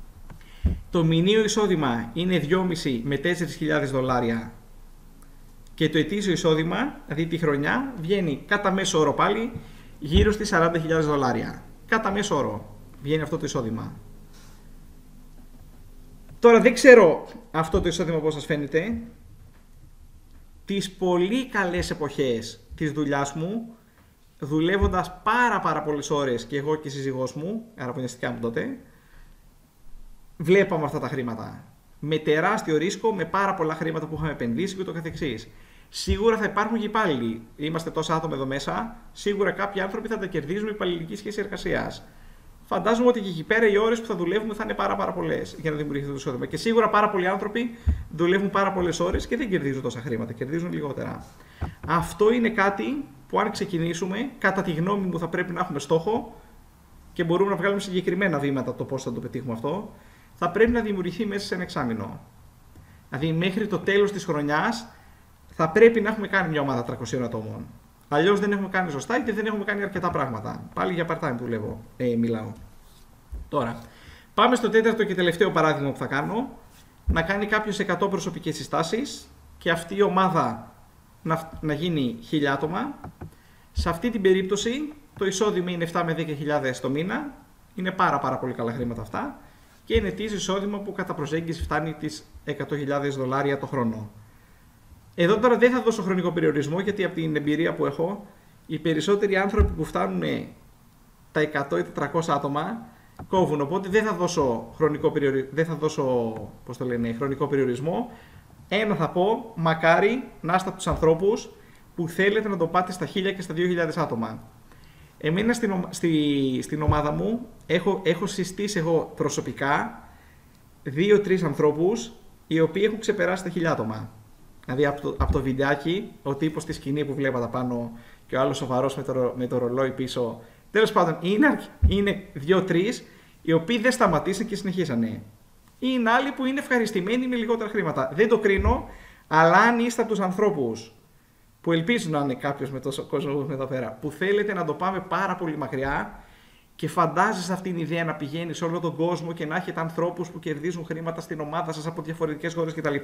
Το μηνιαίο εισόδημα είναι 2.500 με $4.000 και το ετήσιο εισόδημα, δηλαδή τη χρονιά, βγαίνει κατά μέσο όρο πάλι γύρω στις $40.000. Κατά μέσο όρο βγαίνει αυτό το εισόδημα. Τώρα δεν ξέρω αυτό το εισόδημα πώς σας φαίνεται. Τις πολύ καλές εποχές της δουλειάς μου, δουλεύοντας πάρα πολλές ώρες και εγώ και η σύζυγός μου, αραπονιαστικά μου τότε, βλέπαμε αυτά τα χρήματα. Με τεράστιο ρίσκο, με πάρα πολλά χρήματα που είχαμε επενδύσει και ούτω καθεξής. Σίγουρα θα υπάρχουν και υπάλληλοι. Είμαστε τόσα άτομα εδώ μέσα. Σίγουρα κάποιοι άνθρωποι θα τα κερδίζουν με υπαλληλική σχέση εργασίας. Φαντάζομαι ότι και εκεί πέρα οι ώρες που θα δουλεύουμε θα είναι πάρα πολλές για να δημιουργηθεί το εισόδημα. Και σίγουρα πάρα πολλοί άνθρωποι δουλεύουν πάρα πολλές ώρες και δεν κερδίζουν τόσα χρήματα, κερδίζουν λιγότερα. Αυτό είναι κάτι που, αν ξεκινήσουμε, κατά τη γνώμη μου θα πρέπει να έχουμε στόχο και μπορούμε να βγάλουμε συγκεκριμένα βήματα το πώς θα το πετύχουμε αυτό. Θα πρέπει να δημιουργηθεί μέσα σε ένα εξάμηνο. Δηλαδή, μέχρι το τέλος της χρονιάς θα πρέπει να έχουμε κάνει μια ομάδα 300 ατόμων. Αλλιώς δεν έχουμε κάνει σωστά και δεν έχουμε κάνει αρκετά πράγματα. Πάλι για part-time που μιλάω. Τώρα, πάμε στο τέταρτο και τελευταίο παράδειγμα που θα κάνω. Να κάνει κάποιος 100 προσωπικές συστάσεις και αυτή η ομάδα να γίνει 1.000 άτομα. Σε αυτή την περίπτωση το εισόδημα είναι 7 με 10.000 το μήνα. Είναι πάρα πολύ καλά χρήματα αυτά. Και είναι ετήσιο εισόδημα που κατά προσέγγιση φτάνει τις $100.000 το χρόνο. Εδώ τώρα δεν θα δώσω χρονικό περιορισμό, γιατί από την εμπειρία που έχω, οι περισσότεροι άνθρωποι που φτάνουν τα 100 ή 400 άτομα κόβουν. Οπότε δεν θα δώσω χρονικό περιορισμό. Ένα θα πω, μακάρι να είστε από τους ανθρώπους που θέλετε να το πάτε στα 1.000 και στα 2.000 άτομα. Εμένα στην ομάδα μου έχω συστήσει εγώ προσωπικά 2-3 ανθρώπους οι οποίοι έχουν ξεπεράσει τα 1.000 άτομα. Δηλαδή από το βιντεάκι, ο τύπος στη σκηνή που βλέπατε πάνω και ο άλλος σοβαρός με το ρολόι πίσω. Τέλος πάντων, είναι 2-3 οι οποίοι δεν σταματήσαν και συνεχίσανε. Είναι άλλοι που είναι ευχαριστημένοι με λιγότερα χρήματα. Δεν το κρίνω, αλλά αν είστε από τους ανθρώπους που ελπίζουν να είναι κάποιος με τόσο κόσμο που εδώ πέρα, που θέλετε να το πάμε πάρα πολύ μακριά και φαντάζεσαι αυτήν την ιδέα να πηγαίνει σε όλο τον κόσμο και να έχετε ανθρώπους που κερδίζουν χρήματα στην ομάδα σας από διαφορετικές χώρες κτλ.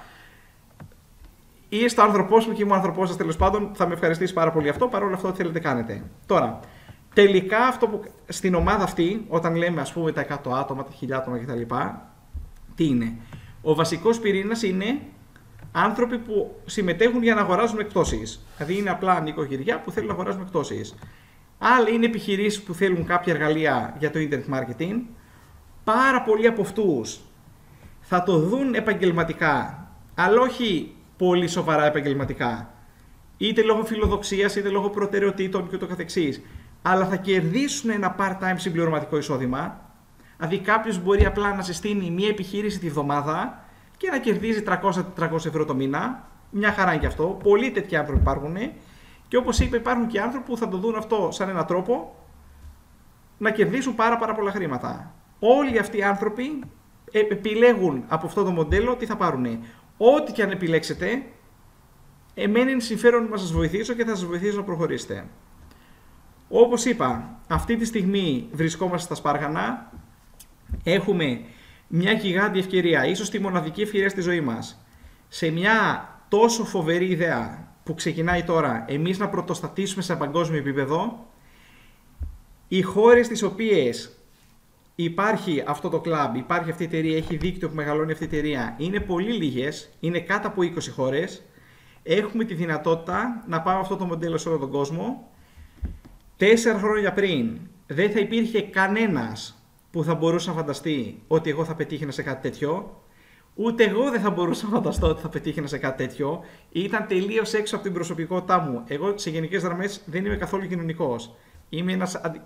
Είστε ο άνθρωπός μου και είμαι ο άνθρωπός σας, τέλος πάντων, θα με ευχαριστήσει πάρα πολύ αυτό. Παρόλο αυτό, ό,τι θέλετε κάνετε. Τώρα, τελικά αυτό που στην ομάδα αυτή, όταν λέμε ας πούμε τα 100 άτομα, τα 1.000 άτομα κτλ., τι είναι? Ο βασικός πυρήνας είναι άνθρωποι που συμμετέχουν για να αγοράζουν εκπτώσεις. Δηλαδή είναι απλά νοικοκυριά που θέλουν να αγοράζουν εκπτώσεις. Άλλοι είναι επιχειρήσεις που θέλουν κάποια εργαλεία για το internet marketing. Πάρα πολλοί από αυτούς θα το δουν επαγγελματικά, αλλά όχι πολύ σοβαρά επαγγελματικά. Είτε λόγω φιλοδοξίας, είτε λόγω προτεραιοτήτων και ούτω καθεξής. Αλλά θα κερδίσουν ένα part-time συμπληρωματικό εισόδημα. Δηλαδή κάποιος μπορεί απλά να συστήνει μία επιχείρηση τη βδομάδα και να κερδίζει 300-400 ευρώ το μήνα. Μια χαρά είναι και αυτό. Πολλοί τέτοιοι άνθρωποι υπάρχουν. Και όπως είπα, υπάρχουν και άνθρωποι που θα το δουν αυτό σαν έναν τρόπο να κερδίσουν πάρα πολλά χρήματα. Όλοι αυτοί οι άνθρωποι επιλέγουν από αυτό το μοντέλο τι θα πάρουν. Ό,τι και αν επιλέξετε, εμένα είναι συμφέρον να σας βοηθήσω και θα σας βοηθήσω να προχωρήσετε. Όπως είπα, αυτή τη στιγμή βρισκόμαστε στα Σπάργανα. Έχουμε μια γιγάντια ευκαιρία, ίσως τη μοναδική ευκαιρία στη ζωή μας, σε μια τόσο φοβερή ιδέα που ξεκινάει τώρα, εμείς να πρωτοστατήσουμε σε παγκόσμιο επίπεδο. Οι χώρες τις οποίες υπάρχει αυτό το κλαμπ, υπάρχει αυτή η εταιρεία, έχει δίκτυο που μεγαλώνει αυτή η εταιρεία, είναι πολύ λίγες, είναι κάτω από 20 χώρες. Έχουμε τη δυνατότητα να πάμε αυτό το μοντέλο σε όλο τον κόσμο. 4 χρόνια πριν δεν θα υπήρχε κανένας που θα μπορούσε να φανταστεί ότι εγώ θα πετύχαινα σε κάτι τέτοιο. Ούτε εγώ δεν θα μπορούσα να φανταστώ ότι θα πετύχαινα σε κάτι τέτοιο. Ήταν τελείως έξω από την προσωπικότητά μου. Εγώ σε γενικές γραμμές δεν είμαι καθόλου κοινωνικός. Είμαι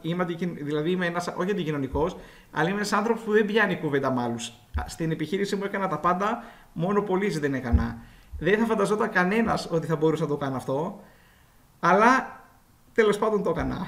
όχι αντικοινωνικός, αλλά είμαι ένας άνθρωπος που δεν πιάνει κουβέντα με άλλους. Στην επιχείρηση μου έκανα τα πάντα, μόνο πωλήσεις δεν έκανα. Δεν θα φανταζόταν κανένας ότι θα μπορούσα να το κάνω αυτό, αλλά τέλος πάντων το έκανα.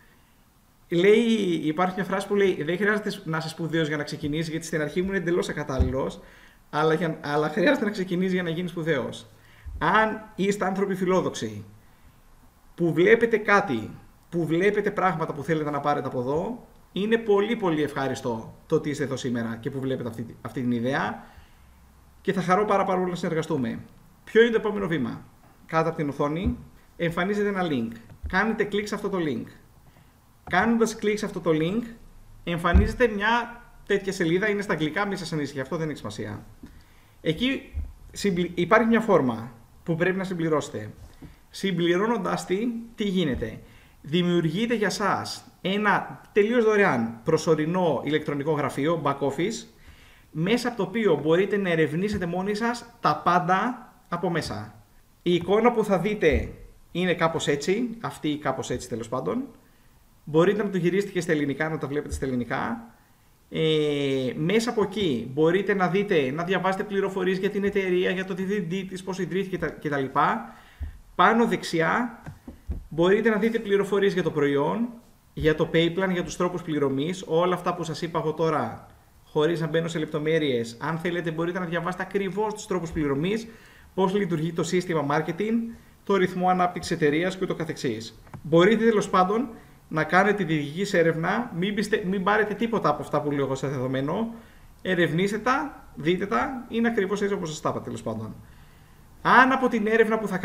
Υπάρχει μια φράση που λέει: δεν χρειάζεται να είσαι σπουδαίος για να ξεκινήσεις, γιατί στην αρχή μου είναι εντελώς ακατάλληλος, αλλά χρειάζεται να ξεκινήσεις για να γίνεις σπουδαίος. Αν είστε άνθρωποι φιλόδοξοι, που βλέπετε κάτι, που βλέπετε πράγματα που θέλετε να πάρετε από εδώ, είναι πολύ ευχάριστο το ότι είστε εδώ σήμερα και που βλέπετε αυτή την ιδέα και θα χαρώ πάρα πολύ να συνεργαστούμε. Ποιο είναι το επόμενο βήμα? Κάτω από την οθόνη εμφανίζεται ένα link. Κάνετε κλικ σε αυτό το link. Κάνοντας κλικ σε αυτό το link, εμφανίζεται μια τέτοια σελίδα, είναι στα αγγλικά, μη σας ανησυχεί, αυτό δεν έχει σημασία. Εκεί υπάρχει μια φόρμα που πρέπει να συμπληρώσετε. Συμπληρώνοντας τι γίνεται? Δημιουργείται για σας ένα τελείως δωρεάν προσωρινό ηλεκτρονικό γραφείο, back office, μέσα από το οποίο μπορείτε να ερευνήσετε μόνοι σας τα πάντα από μέσα. Η εικόνα που θα δείτε είναι κάπως έτσι, αυτή ή κάπως έτσι τέλος πάντων. Μπορείτε να το γυρίσετε και στα ελληνικά, να το βλέπετε στα ελληνικά. Μέσα από εκεί μπορείτε να δείτε, να διαβάσετε πληροφορίες για την εταιρεία, για το DVD της, πώς ιδρύθηκε κτλ. Πάνω δεξιά μπορείτε να δείτε πληροφορίες για το προϊόν, για το payplan, για τους τρόπους πληρωμής, όλα αυτά που σας είπα εγώ τώρα, χωρίς να μπαίνω σε λεπτομέρειες. Αν θέλετε μπορείτε να διαβάσετε ακριβώς τους τρόπους πληρωμής, πώς λειτουργεί το σύστημα marketing, το ρυθμό ανάπτυξης εταιρείας και ούτω καθεξής. Μπορείτε τέλος πάντων να κάνετε τη δική σας έρευνα, μην πάρετε τίποτα από αυτά που λέω εγώ σε δεδομένο, ερευνήστε τα, δείτε τα, είναι ακριβώς έτσι όπως σας τα είπα τέλος πάντων. Αν από την έρευνα που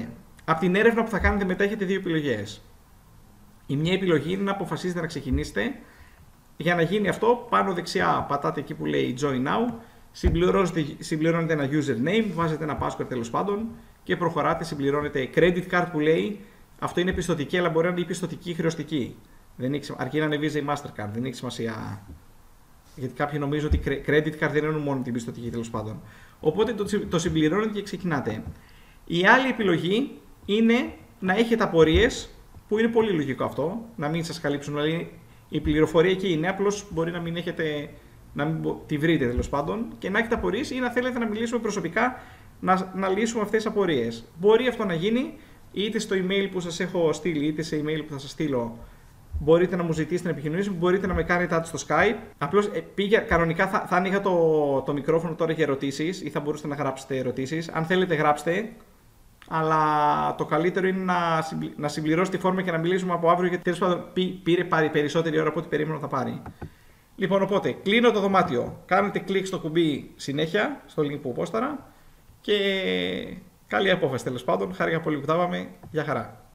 θα κάνετε, μετά έχετε δύο επιλογές. Η μια επιλογή είναι να αποφασίσετε να ξεκινήσετε. Για να γίνει αυτό, πάνω δεξιά πατάτε εκεί που λέει Join Now, συμπληρώνετε ένα username, βάζετε ένα password τέλος πάντων και προχωράτε, συμπληρώνετε credit card που λέει. Αυτό είναι πιστωτική, αλλά μπορεί να είναι πιστωτική χρεωστική. Αρκεί να είναι Visa ή Mastercard, δεν έχει σημασία. Γιατί κάποιοι νομίζουν ότι credit card δεν είναι μόνο την πιστωτική τέλος πάντων. Οπότε το συμπληρώνετε και ξεκινάτε. Η άλλη επιλογή είναι να έχετε απορίες, που είναι πολύ λογικό αυτό, να μην σας καλύψουν. Δηλαδή η πληροφορία εκεί είναι, απλώς μπορεί να μην έχετε να μην τη βρείτε τέλος πάντων και να έχετε απορίες ή να θέλετε να μιλήσουμε προσωπικά να λύσουμε αυτές τις απορίες. Μπορεί αυτό να γίνει είτε στο email που σας έχω στείλει, είτε σε email που θα σας στείλω. Μπορείτε να μου ζητήσετε να επικοινωνήσουμε, μπορείτε να με κάνετε add στο Skype. Απλώς κανονικά θα άνοιγα το μικρόφωνο τώρα για ερωτήσεις ή θα μπορούσατε να γράψετε ερωτήσεις. Αν θέλετε, γράψτε. Αλλά το καλύτερο είναι να συμπληρώσετε τη φόρμα και να μιλήσουμε από αύριο, γιατί τέλος πάντων πήρε περισσότερη ώρα από ό,τι περίμενα θα πάρει. Λοιπόν, οπότε κλείνω το δωμάτιο. Κάνετε κλικ στο κουμπί συνέχεια, στο link που πόσταρα. Και καλή απόφαση τέλος πάντων. Χάρηκα πολύ που τα είπαμε. Γεια χαρά.